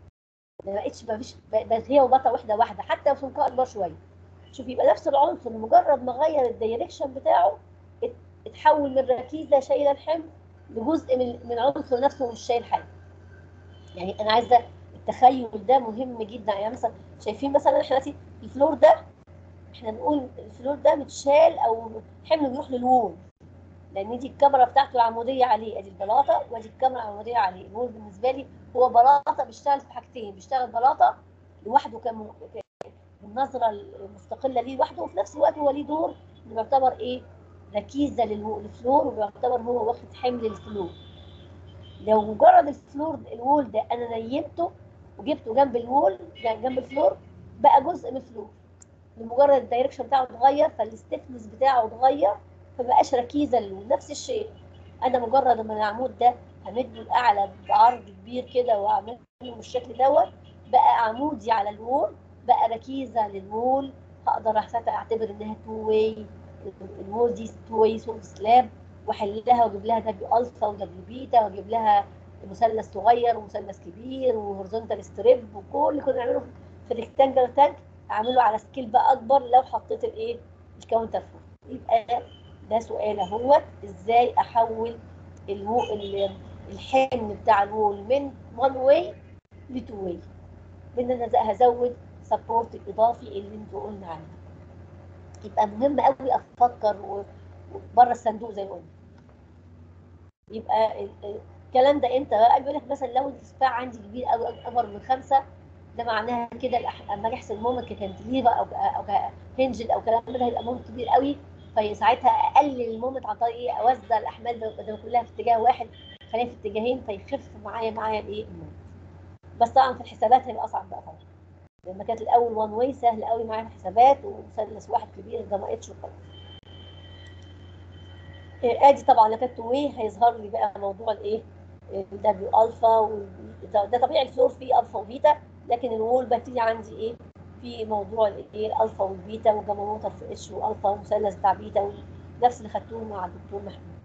ما فيش، بقت هي وبلاطه واحده حتى لو سمكها اكبر شويه. شوف، يبقى نفس العنصر مجرد ما غير الدايركشن بتاعه اتحول من ركيزه شايله الحمل لجزء من عنصر نفسه مش شايل حاجه. يعني انا عايزه التخيل ده مهم جدا. يعني مثلا شايفين مثلا احنا دلوقتي الفلور ده، احنا بنقول الفلور ده متشال او حمل بيروح للوول، لان دي الكاميرا بتاعته العموديه عليه، ادي البلاطه وادي الكاميرا العموديه عليه. الوول بالنسبه لي هو بلاطه بيشتغل في حاجتين، بيشتغل بلاطه لوحده بالنظره المستقله ليه لوحده، وفي نفس الوقت هو ليه دور انه يعتبر ايه؟ ركيزه للفلور، وبيعتبر هو واخد حمل الفلور. لو مجرد الفلور الوول ده انا نيمته وجبته جنب الوول يعني جنب الفلور، بقى جزء من الفلور، لمجرد الدايركشن بتاعه اتغير فالستيفنس بتاعه اتغير، فمبقاش ركيزه للوول. نفس الشيء انا مجرد ما العمود ده همده الاعلى بعرض كبير كده واعمله بالشكل دوت، بقى عمودي على الوول، بقى ركيزه للوول، هقدر اعتبر انها تو واي، الوول دي تو واي سوليد سلاب، واحلها واجيب لها دبليو الفا ودبليو بيتا، واجيب لها مثلث صغير ومثلث كبير وهورزونتال ستريب، وكل كنا نعمله في الريكتانجل تانك، اعمله على سكيل بقى اكبر لو حطيت الايه؟ الكاونتر فورت. يبقى ده سؤال اهوت، ازاي احول الحمل بتاع الوول من وان واي لتو واي، بان انا هزود سبورت اضافي اللي انتوا قلنا عليه. يبقى مهم قوي افكر بره الصندوق زي ما قلنا. يبقى الكلام ده امتى بقى؟ بيقول لك مثلا لو الارتفاع عندي كبير قوي اكبر من 5، ده معناها كده اما اجي احسب مومنت ككانتليفر او كهنجد او كلام ده هيبقى مومنت كبير قوي، فساعتها اقلل المومنت عن طريق ايه؟ اوزع الاحمال بدل كلها في اتجاه واحد خليها في اتجاهين فيخف معايا الايه المومنت. بس طبعا في الحسابات هيبقى اصعب بقى طبعا، لما كانت الاول وان واي سهل قوي معايا في الحسابات ومثلث واحد كبير ده ما اتش وخلاص. ادي طبعا لو كانت تو واي هيظهر لي بقى موضوع الايه؟ الدبليو الفا ده طبيعي الفلور فيه الفا وبيتا، لكن الوول بتيجي عندي ايه؟ في موضوع الايه؟ الالفا والبيتا والجاما موتر في اتش والفا والمثلث بتاع بيتا نفس اللي خدتوه مع الدكتور محمود.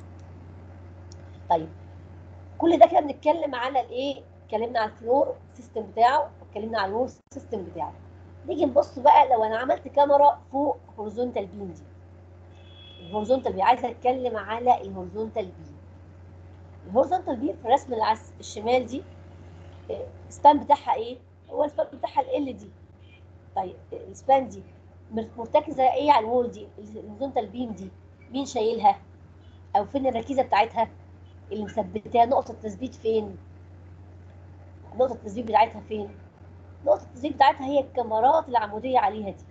طيب كل ده كده بنتكلم على الايه؟ اتكلمنا على الفلور سيستم بتاعه واتكلمنا على الوول سيستم بتاعه. نيجي نبص بقى لو انا عملت كاميرا فوق هوريزونتال بيم دي. الهوريزونتال بيم عايزه اتكلم على الهوريزونتال بيم. الهوريزونتال بيم في رسم الشمال دي السبان بتاعها ايه؟ هو السبان بتاعها ال دي. طيب السبان دي مرتكزه ايه على الوول دي؟ الهوريزونتال بيم دي مين شايلها؟ او فين الركيزه بتاعتها اللي مثبتاها؟ نقطه التثبيت فين؟ نقطه التثبيت بتاعتها فين؟ نقطه التثبيت بتاعتها هي الكاميرات العموديه عليها دي.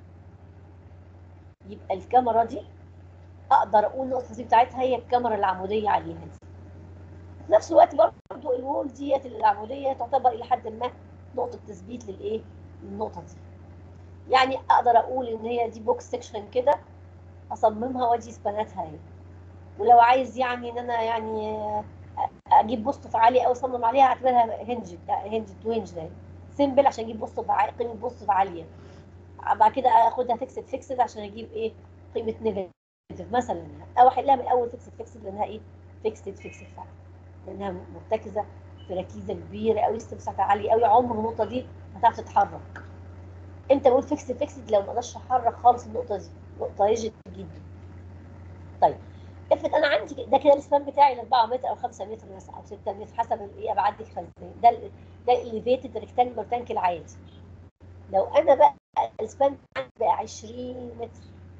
يبقى الكاميرا دي اقدر اقول نقطه التثبيت بتاعتها هي الكاميرا العموديه عليها دي. في نفس الوقت برضه الوول ديت العموديه تعتبر الى حد ما نقطه تثبيت للايه؟ للنقطه دي. يعني اقدر اقول ان هي دي بوكس سكشن كده اصممها وادي سباناتها اهي. ولو عايز يعني ان انا يعني اجيب بوستف عالي او اصمم عليها اعتبرها هنج وينج ده سيمبل عشان اجيب بوستف قيمه بوستف عاليه. بعد كده اخدها فيكسد عشان اجيب ايه؟ قيمه نيجاتيف مثلا، او احلها من الاول فيكسد لانها ايه؟ فيكسد فعلا، لانها مرتكزه في ركيزه كبيره قوي لسه مساحتها عاليه قوي، عمر النقطه دي ما هتعرف تتحرك. امتى بقول فيكسد؟ لو ما اقدرش احرك خالص النقطه دي، نقطه ريجيد جدا. طيب افرض انا عندي ده كده السبان بتاعي 4 متر او 5 متر مثلا او 6 متر حسب الايه ابعاد الخزان. ده الليفيتد ريكتانجلر تانك العادي. لو انا بقى السبان بقى 20 متر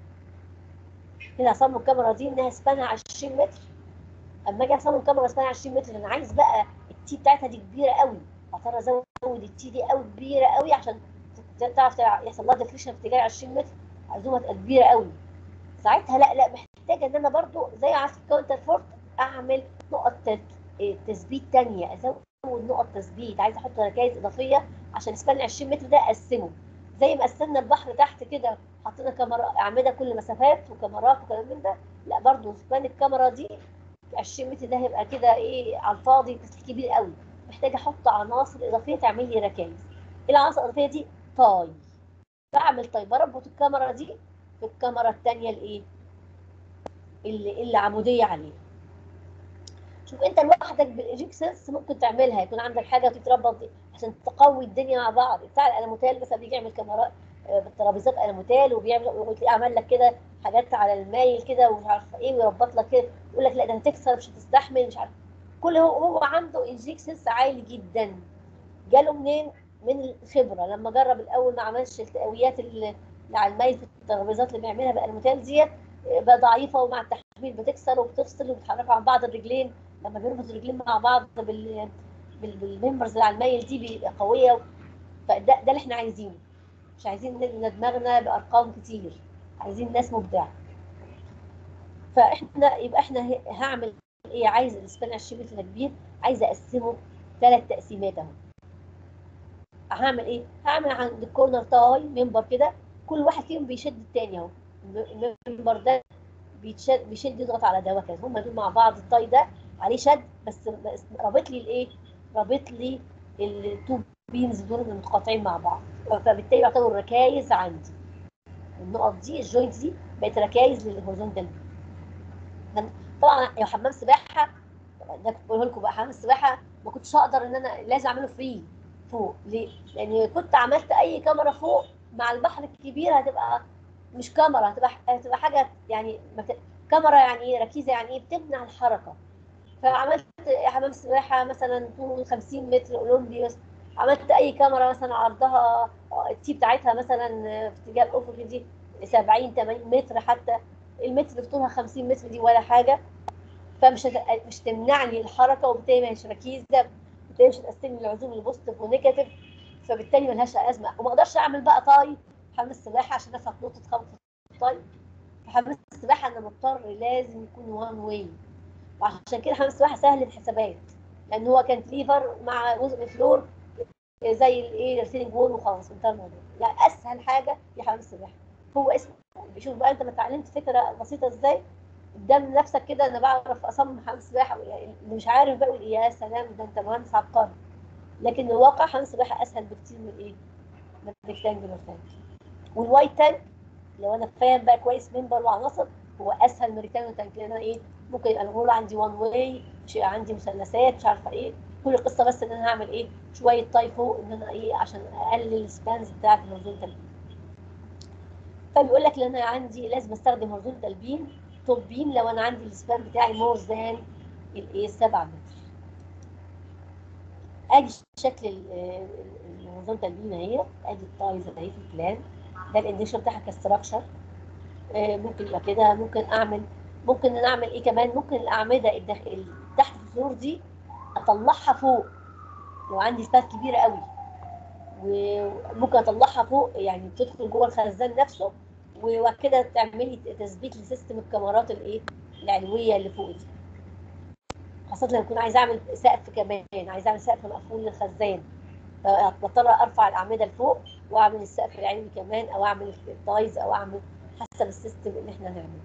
كده هصمم الكاميرا دي انها سبانها 20 متر. اما اجي اصمم كاميرا سبانها 20 متر انا عايز بقى التي بتاعتها دي كبيره قوي، اضطر ازود التي دي قوي كبيره قوي عشان تعرف يحصل لها ديفليكشن في اتجاه 20 متر، عزومه تبقى كبيره قوي. ساعتها لا محتاجه ان انا برضو زي عارف الكاونتر فورت اعمل نقط تثبيت ثانيه، ازود نقط تثبيت، عايزه احط ركائز اضافيه عشان سبان 20 متر ده اقسمه زي ما قسمنا البحر تحت كده، حطينا كاميرا اعمده كل مسافات وكاميرات وكلام من ده. لا برضو سبان الكاميرا دي 20 متر ده هيبقى كده ايه على الفاضي تسليك كبير قوي. محتاجه احط عناصر اضافيه تعمل لي ركائز. العناصر الاضافيه دي طاي، بعمل طيب بربط الكاميرا دي في الكاميرا الثانيه الايه اللي عموديه عليه. شوف انت لوحدك بالايجيكسس ممكن تعملها، يكون عندك حاجه تتربط عشان تقوي الدنيا مع بعض. بتاع الالموتال مثلا بيجي يعمل كاميرات بالترابيزات الالموتال وبيعمل وتلاقيه عمل لك كده حاجات على المايل كده ومش عارفه ايه ويربط لك كده يقول لك لا ده هتكسر مش هتستحمل مش عارف. كل هو عنده ايجيكسس عالي جدا. جاله منين؟ من الخبره. لما جرب الاول ما عملش التقويات اللي على المايل في الترابيزات اللي بيعملها بالالموتال ديت بقى ضعيفه ومع التحميل بتكسر وبتفصل وبتحركها عن بعض الرجلين. لما بيربط الرجلين مع بعض بالممبرز اللي على المايل دي بيبقى قويه. فده اللي احنا عايزينه، مش عايزين دماغنا بارقام كتير، عايزين ناس مبدعه. يبقى احنا هعمل ايه؟ عايز الاسبان 20 متر كبير، عايزه اقسمه 3 تقسيمات اهو. هعمل ايه؟ هعمل عند الكورنر تاي ممبر كده، كل واحد فيهم بيشد الثاني اهو. الممبر ده بيشد يضغط على ده وكذا، هما دول مع بعض التاي ده عليه شد بس رابط لي الايه؟ رابط لي التو بيمز دول المتقاطعين مع بعض، فبالتالي يعتبروا ركايز عندي. النقط دي الجوينت دي بقت ركايز للهوريزونتال. طبعا يا حمام سباحه ده كنت بقول لكم بقى حمام السباحه ما كنتش هقدر ان انا لازم اعمله فري فوق. ليه؟ لان كنت عملت اي كاميرا فوق مع البحر الكبير هتبقى مش كاميرا، هتبقى حاجه يعني كاميرا يعني ايه ركيزه يعني ايه بتمنع الحركه. فعملت حمام سباحه مثلا طول 50 متر اولمبيوس، عملت اي كاميرا مثلا عرضها التي بتاعتها مثلا في اتجاه الافق دي 70 80 متر، حتى المتر في طولها 50 متر دي ولا حاجه. مش تمنعني الحركه، وبالتالي مش ركيزه، وبالتالي مش هتقسم لي العزوم لبوزيتيف ونيجاتيف، فبالتالي ملهاش ازمه. وما اقدرش اعمل بقى طاي حمام السباحه عشان افهم نقطه خبط الطاي. في حمام السباحه انا مضطر لازم يكون وان واي، وعشان كده حمام السباحه سهل الحسابات، لان هو كان ليفر مع جزء فلور زي الايه السيلينج وول وخلاص انتهى الموضوع. يعني اسهل حاجه في حمام السباحه هو اسمه. شوف بقى انت ما اتعلمت فكره بسيطه ازاي قدام نفسك كده. انا بعرف اصمم حمام سباحه، يعني اللي مش عارف بقى يقول يا سلام ده انت مهندس عبقري، لكن الواقع حمام السباحه اسهل بكتير من ايه؟ من الريكتانجلر تانك. والوايت تانك لو انا فاهم بقى كويس منبر وعناصر هو اسهل من الريكتانجلر تانك، لان انا ايه ممكن يبقى الغرفه عندي وان واي، مش عندي مثلثات، مش عارفه ايه. كل القصه بس ان انا هعمل ايه شويه طاي فوق ان انا ايه عشان اقلل السبانز بتاعت الهورزونتال. فبيقول لك ان انا عندي لازم استخدم هورزونتال بيم توب بيم لو انا عندي السبان بتاعي مور ذان الايه 7 متر. ادي شكل الهورزونتال بيم اهي، ادي التايز اهي في البلان. ده الانديشن بتاعها كستراكشر. ممكن يبقى كده، ممكن نعمل ايه كمان، ممكن الاعمده تحت الفلور دي اطلعها فوق لو عندي سبات كبيره قوي، وممكن اطلعها فوق يعني تدخل جوه الخزان نفسه، وكده تعملي تثبيت لسيستم الكاميرات الايه العلويه اللي فوق دي. خاصه لما اكون عايزه اعمل سقف كمان، عايزه اعمل سقف مقفول للخزان، فبضطر ارفع الاعمده لفوق واعمل السقف العلوي كمان، او اعمل التايز، او اعمل حسب السيستم اللي احنا هنعمله.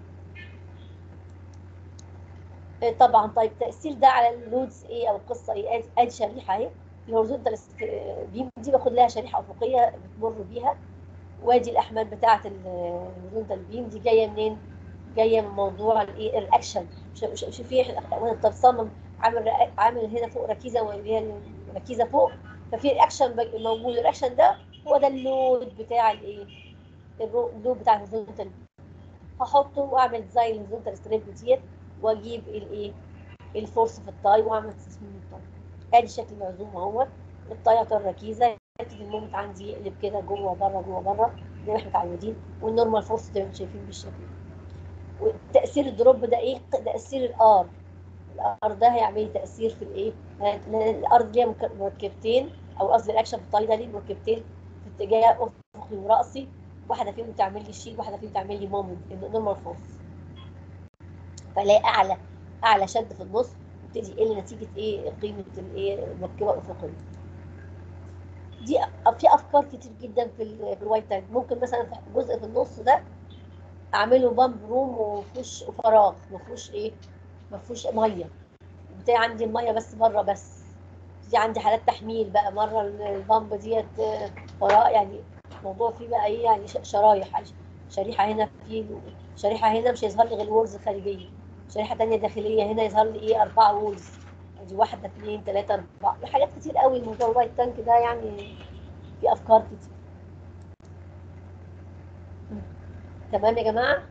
طبعا طيب التاثير ده على اللودز ايه او القصه ايه؟ ادي شريحه اهي الهورزونتال بيم دي باخد لها شريحه افقيه بتمر بيها، وادي الاحمال بتاعه الهورزونتال بيم دي جايه منين؟ جايه من موضوع الايه الرياكشن. مش في وانا بتصمم عامل هنا فوق ركيزه، وهي الركيزه فوق، ففي رياكشن موجود. الرياكشن ده هو ده اللود بتاع الايه اللود بتاع الهورزونتال بيم. هحطه واعمل زي الهورزونتال ستريب ديت، واجيب الايه الفورس في الطاي واعمل تصميم الطاي. ادي شكل العزوم اهوت. الطاي الركيزه يبتدي المومنت عندي يقلب كده جوه بره جوه بره زي ما احنا متعودين، والنورمال فورس زي ما انتم شايفين بالشكل ده. وتاثير الدروب ده ايه؟ تاثير الار ده هيعمل تاثير في الايه؟ لان الارض ليها مركبتين، او قصدي الاكشن في الطاي ده ليه مركبتين في اتجاه افقي وراسي، واحده فيهم تعمل لي شيل، واحده فيهم تعمل لي مومنت النورمال فورس. فلاقي اعلى شد في النص يبتدي يقل نتيجه ايه؟ قيمه الايه المركبه الافقيه. دي في افكار كتير جدا في الوايت تانك. ممكن مثلا في جزء في النص ده اعمله بامب روم ومفيهوش فراغ، مفيهوش ميه، بتاعي عندي الميه بس بره بس. دي عندي حالات تحميل بقى مره البامب ديت فراغ، يعني الموضوع فيه بقى ايه يعني شرايح، شريحه هنا في شريحه هنا مش هيظهر لي غير وولز خارجيه، شريحه ثانيه داخليه هنا يظهر لي ايه 4 وولز، دي 1 2 3 4. في حاجات كتير قوي الموضوع الوايت تانك ده، يعني في افكار كتير. تمام يا جماعه؟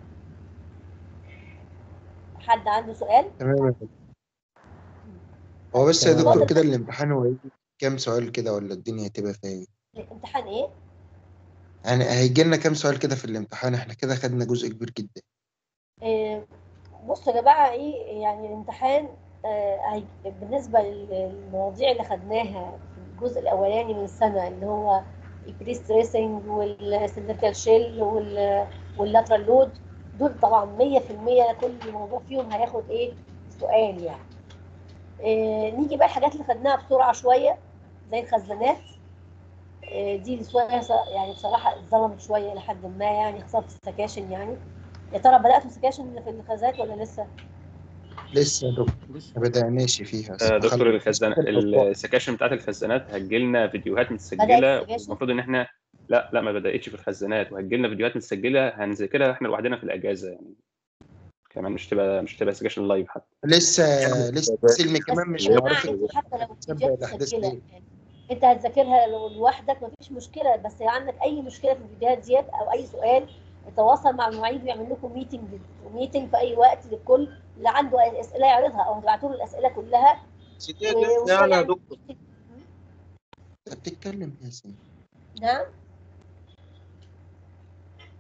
حد عنده سؤال؟ تمام يا دكتور. هو بس يا تمام. دكتور فاضل كده الامتحان هو هيجي كام سؤال كده، ولا الدنيا هتبقى فيها ايه؟ امتحان ايه؟ يعني هيجي لنا كام سؤال كده في الامتحان؟ احنا كده خدنا جزء كبير جدا. بصوا يا جماعه ايه يعني الامتحان بالنسبه للمواضيع اللي خدناها في الجزء الاولاني من السنه، اللي هو البري ستريسنج والسيلندريكال شيل واللاترال لود، دول طبعا 100% كل موضوع فيهم هياخد ايه سؤال يعني. نيجي بقى الحاجات اللي خدناها بسرعه شويه زي الخزانات. دي شويه يعني بصراحه اتظلمت شويه لحد ما، يعني خاصه في السكاشن. يعني يا ترى بداتوا سكاشن في الخزانات ولا لسه؟ لسه يا دكتور بص ما بدأناش فيها، دكتور بخلص آخر أسبوع. السكاشن بتاعت الخزانات هتجيلنا فيديوهات بدات متسجله، السكاشن؟ والمفروض ان احنا لا ما بداتش في الخزانات، وهتجيلنا فيديوهات متسجله هنذاكرها احنا لوحدنا في الاجازه يعني، كمان مش تبقى سكاشن لايف حتى. لسه سلمي بس كمان مش يا جماعه معرفة انتوا حتى لو تتبع الفيديوهات الأحداث مسجله، ليه. يعني انت هتذاكرها لوحدك مفيش مشكله، بس عندك اي مشكله في الفيديوهات ديت او اي سؤال تواصل مع المعيد ويعمل لكم ميتنج في اي وقت للكل اللي عنده اسئله يعرضها، او هتبعتوا له الاسئله كلها وهو انا يا يعني. دكتور أنت بتتكلم يا سيدي. نعم.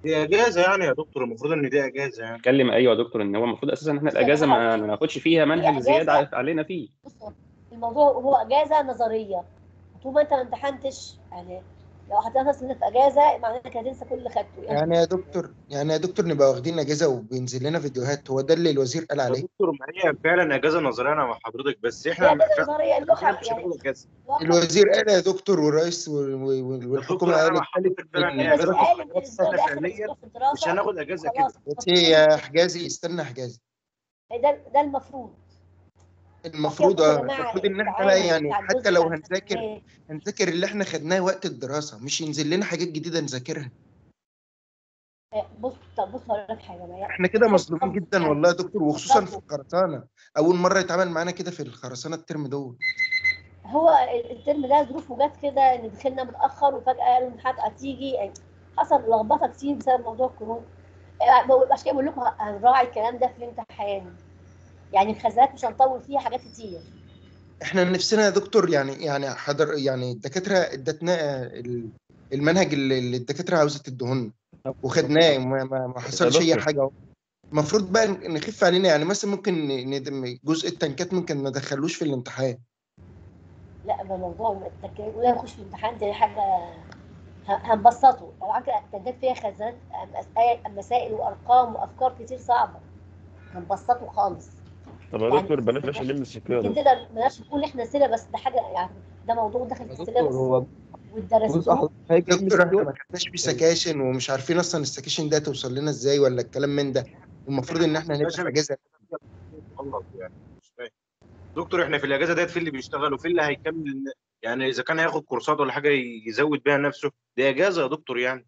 دي اجازه يعني يا دكتور، المفروض ان دي اجازه يعني. اتكلم ايوه يا دكتور، ان هو المفروض اساسا ان احنا بص يا الاجازه جماعه، ما ناخدش فيها هي منهج زياده اجازه. علينا فيه. بص، الموضوع هو اجازه نظريه. طول ما انت ما امتحنتش، يعني لو هتنقص انك في اجازه معناه انك هتنسى كل اللي خدته يعني. يعني يا دكتور نبقى واخدين اجازه وبينزل لنا فيديوهات، هو ده اللي الوزير قال يا عليه؟ دكتور ما هي فعلا اجازه نظريه انا مع حضرتك، بس هي احنا اجازه نظريه، فعلا اللوحه مش يعني هناخد اجازه. الواقع. الوزير قال يا دكتور، والرئيس يا والحكومه دكتور انا مع قالت حضرتك فعلا ان هي الوزير اجازه دراسه قال ان نظريه، بس الاسبوع الخاصه. احنا ده اخر فعليا اسبوع في مش الدراسه هناخد اجازه كده. وخلاص. بس يا حجازي استنى حجازي، ده المفروض. بعد كده المفروض بصوا يا جماعه، المفروض ان احنا بقى التعامل يعني بتاع حتى الجزء بتاع لو هنذاكر الخزانات. هنذاكر اللي احنا خدناه وقت الدراسه، مش ينزل لنا حاجات جديده نذاكرها. بص، طب بص هقول لك حاجه بقى. احنا كده حته مظلومين برضه جدا يعني والله يا دكتور، وخصوصا في برضه الخرسانه. اول مره يتعامل معانا كده في الخرسانه الترم دول. هو الترم ده ظروفه جت كده، ان دخلنا متاخر وفجاه قالوا الامتحانات هتيجي يعني. حصل لخبطه كتير بسبب موضوع الكورونا. عشان كده بقول لكم هنراعي الكلام ده في الامتحان. يعني الخزانات مش هنطول فيها حاجات كتير. احنا نفسنا يا دكتور يعني حضر يعني الدكاتره ادتنا المنهج اللي الدكاتره عاوزه تدهن، وخدناه ما يا حصلش اي دكتور حاجه اهو. المفروض بقى نخف علينا، يعني مثلا ممكن جزء التنكات ممكن ما ندخلوش في الامتحان. لا، ده موضوع التكليف ولا نخش في الامتحان دي حاجه. هنبسطه. طبعا كده التنكات فيها خزانات، مسائل وارقام وافكار كتير صعبه. هنبسطه خالص. طب يا يعني دكتور بلاش نلم السكيو يا يمكن دكتور. تقدر بلاش نقول احنا سيلابس، ده حاجه يعني. ده موضوع داخل في يا دكتور السيلابس هو جزء ودرستوه. حضرتك هيجي ام دكتور سي احنا كيو. ما خدناش فيه سكاشن، ومش عارفين اصلا السكاشن ده توصل لنا ازاي ولا الكلام من ده. المفروض ان احنا هنبقى في باشا اجازه. غلط يعني، مش فاهم. دكتور احنا في الاجازه ديت في اللي بيشتغل وفي اللي هيكمل، يعني اذا كان هياخد كورسات ولا حاجه يزود بيها نفسه، دي اجازه يا دكتور يعني.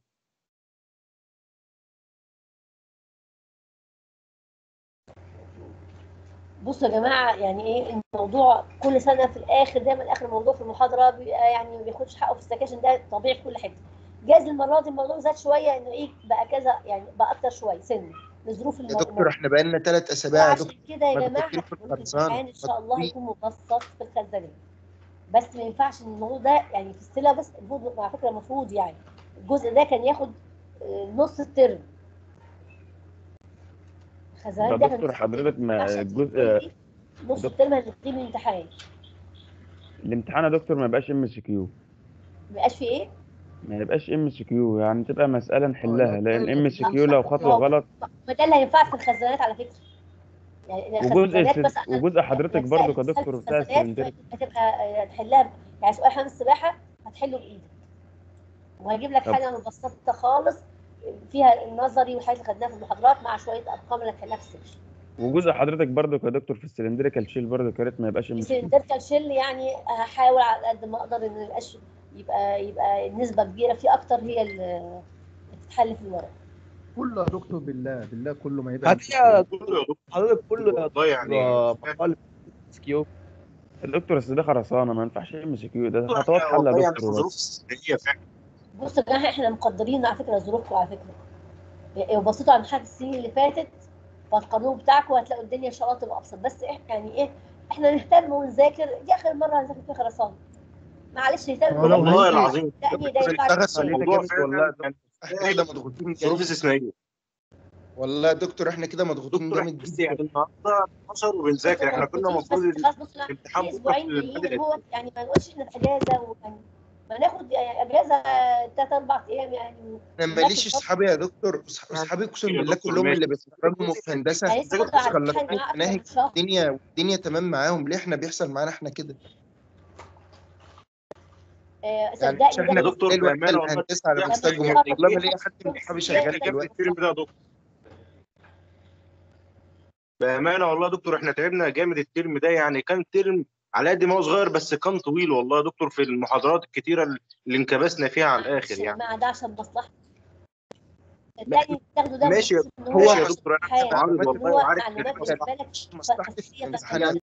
بصوا يا جماعه، يعني ايه الموضوع كل سنه في الاخر، دايما اخر موضوع في المحاضره بيبقى يعني ما بياخدش حقه في السكاشن، ده طبيعي في كل حته. جاز المره دي الموضوع زاد شويه، انه ايه بقى كذا يعني، بقى اكتر شويه سن لظروف يا دكتور احنا بقالنا 3 اسابيع يا وعشان دكتور كده يا جماعه مضغوطين في هتقولوا الخرسانه، الامتحان ان شاء الله مضغوطين. هيكون مبسط في الخزانات. بس ما ينفعش ان الموضوع ده يعني في السيلابس. المفروض على فكره، المفروض يعني الجزء ده كان ياخد نص الترم. طب يا الخزانات ده كان دكتور نص الترم، حضرتك ما ما ينفعش الجزء تقول لي نص دكتور الترم هنلغيه من الامتحان. الامتحان يا دكتور ما يبقاش ام اس كيو. ما يبقاش في ايه؟ ما يبقاش ام اس كيو، يعني تبقى مسألة لو نحلها، كان لان ام اس كيو هتدوس لو خطوة غلط. ما ده اللي هينفع في الخزانات على فكره. يعني الخزانات مثلا وجزء حضرتك الاجزاء برضو اللي بتسال في كدكتور بتاع الخزانات السلندريك. هتبقى تحلها. يعني سؤال حمام السباحه هتحله بايدك، وهجيب لك طب حاجه مبسطه خالص فيها النظري والحاجات اللي خدناها في المحاضرات مع شويه ارقام اللي هتحلها في السكشن. وجزء حضرتك برضو كدكتور في السلندريكال شيل برضو كانت ما يبقاش ام اس كيو. السلندركال شيل يعني هحاول على قد ما اقدر ان ميبقاش، يبقى النسبه كبيره فيه اكتر هي اللي بتتحل في الورق. كله يا دكتور، بالله كله ما يبقى هات يا كله يا دكتور حضرتك كله يا والله يعني دكتور مش فاهم. مقال سكيو. يا دكتور اصل ده خرسانة ما ينفعش ام اس كيو، ده دكتور خطوات احنا حل يا والله يعني دكتور في ظروف وبس. استثنائيه فعلا. بصوا يا جماعه، احنا مقدرين على فكره ظروفكم على فكره. يعني بصيتوا على امتحانات السنين اللي فاتت والقانون بتاعكم، هتلاقوا الدنيا ان شاء الله تبقى ابسط. بس يعني ايه، احنا نهتم ونذاكر. دي اخر مره هنذاكر فيها خرسانه. معلش نهتم هو لو ونذاكر. والله هيجي العظيم يعني ده دكتور ينفع اتضغط الامتحان. علينا الموضوع جامد والله يا فعلا دكتور. يعني احنا كده مضغوطين ظروف جامد. استثنائيه. والله يا دكتور احنا كده مضغوطين دكتور احنا جامد بس جدا. يعني النهارده 12 بصوا انتوا وبنذاكر، احنا كنا مضغوطين، المفروض بس خلاص بصوا الامتحان في بكره في اسبوعين الامتحان جايين القديم. اهو، يعني ما نقولش احنا في اجازه ويعني ما ناخد يعني اجازه 3 4 ايام يعني. انا ونركز ماليش برضه. اصحابي يا دكتور، يعني اصحابي اقسم يا بالله دكتور كلهم ماشي، اللي بس بيتخرجوا في هندسه يعني لسه برضه على الامتحان يا مخلصين جماعه اكتر مناهج. من شهر. الدنيا تمام معاهم، ليه احنا بيحصل معانا احنا كده؟ يعني مش صدقني ده احنا يا بس. دكتور الكليه الوحيده بامانه اللي والله هندسه على ده لما مستوى احنا الجمهوريه، تتخرج والله ما نجحنا ليا تاخد حد من كورس اصحابي شغال زياده. في دلوقتي. الترم ده يا دكتور. بامانه والله يا دكتور احنا تعبنا جامد الترم ده، يعني كان ترم على قد ما هو صغير بس كان طويل والله يا دكتور، في المحاضرات الكتيره اللي انكبسنا فيها على الاخر معلش يا يعني. جماعه، ده عشان مصلحه. صدقني تاخدوا ده ماشي بتحس ان هو ماشي يا هو دكتور انا امتحان، معارض معلومات ان والله هو وعارف ان معلومات احنا بالنسبه لك مصلحتي في اساسيه بس. الامتحانات.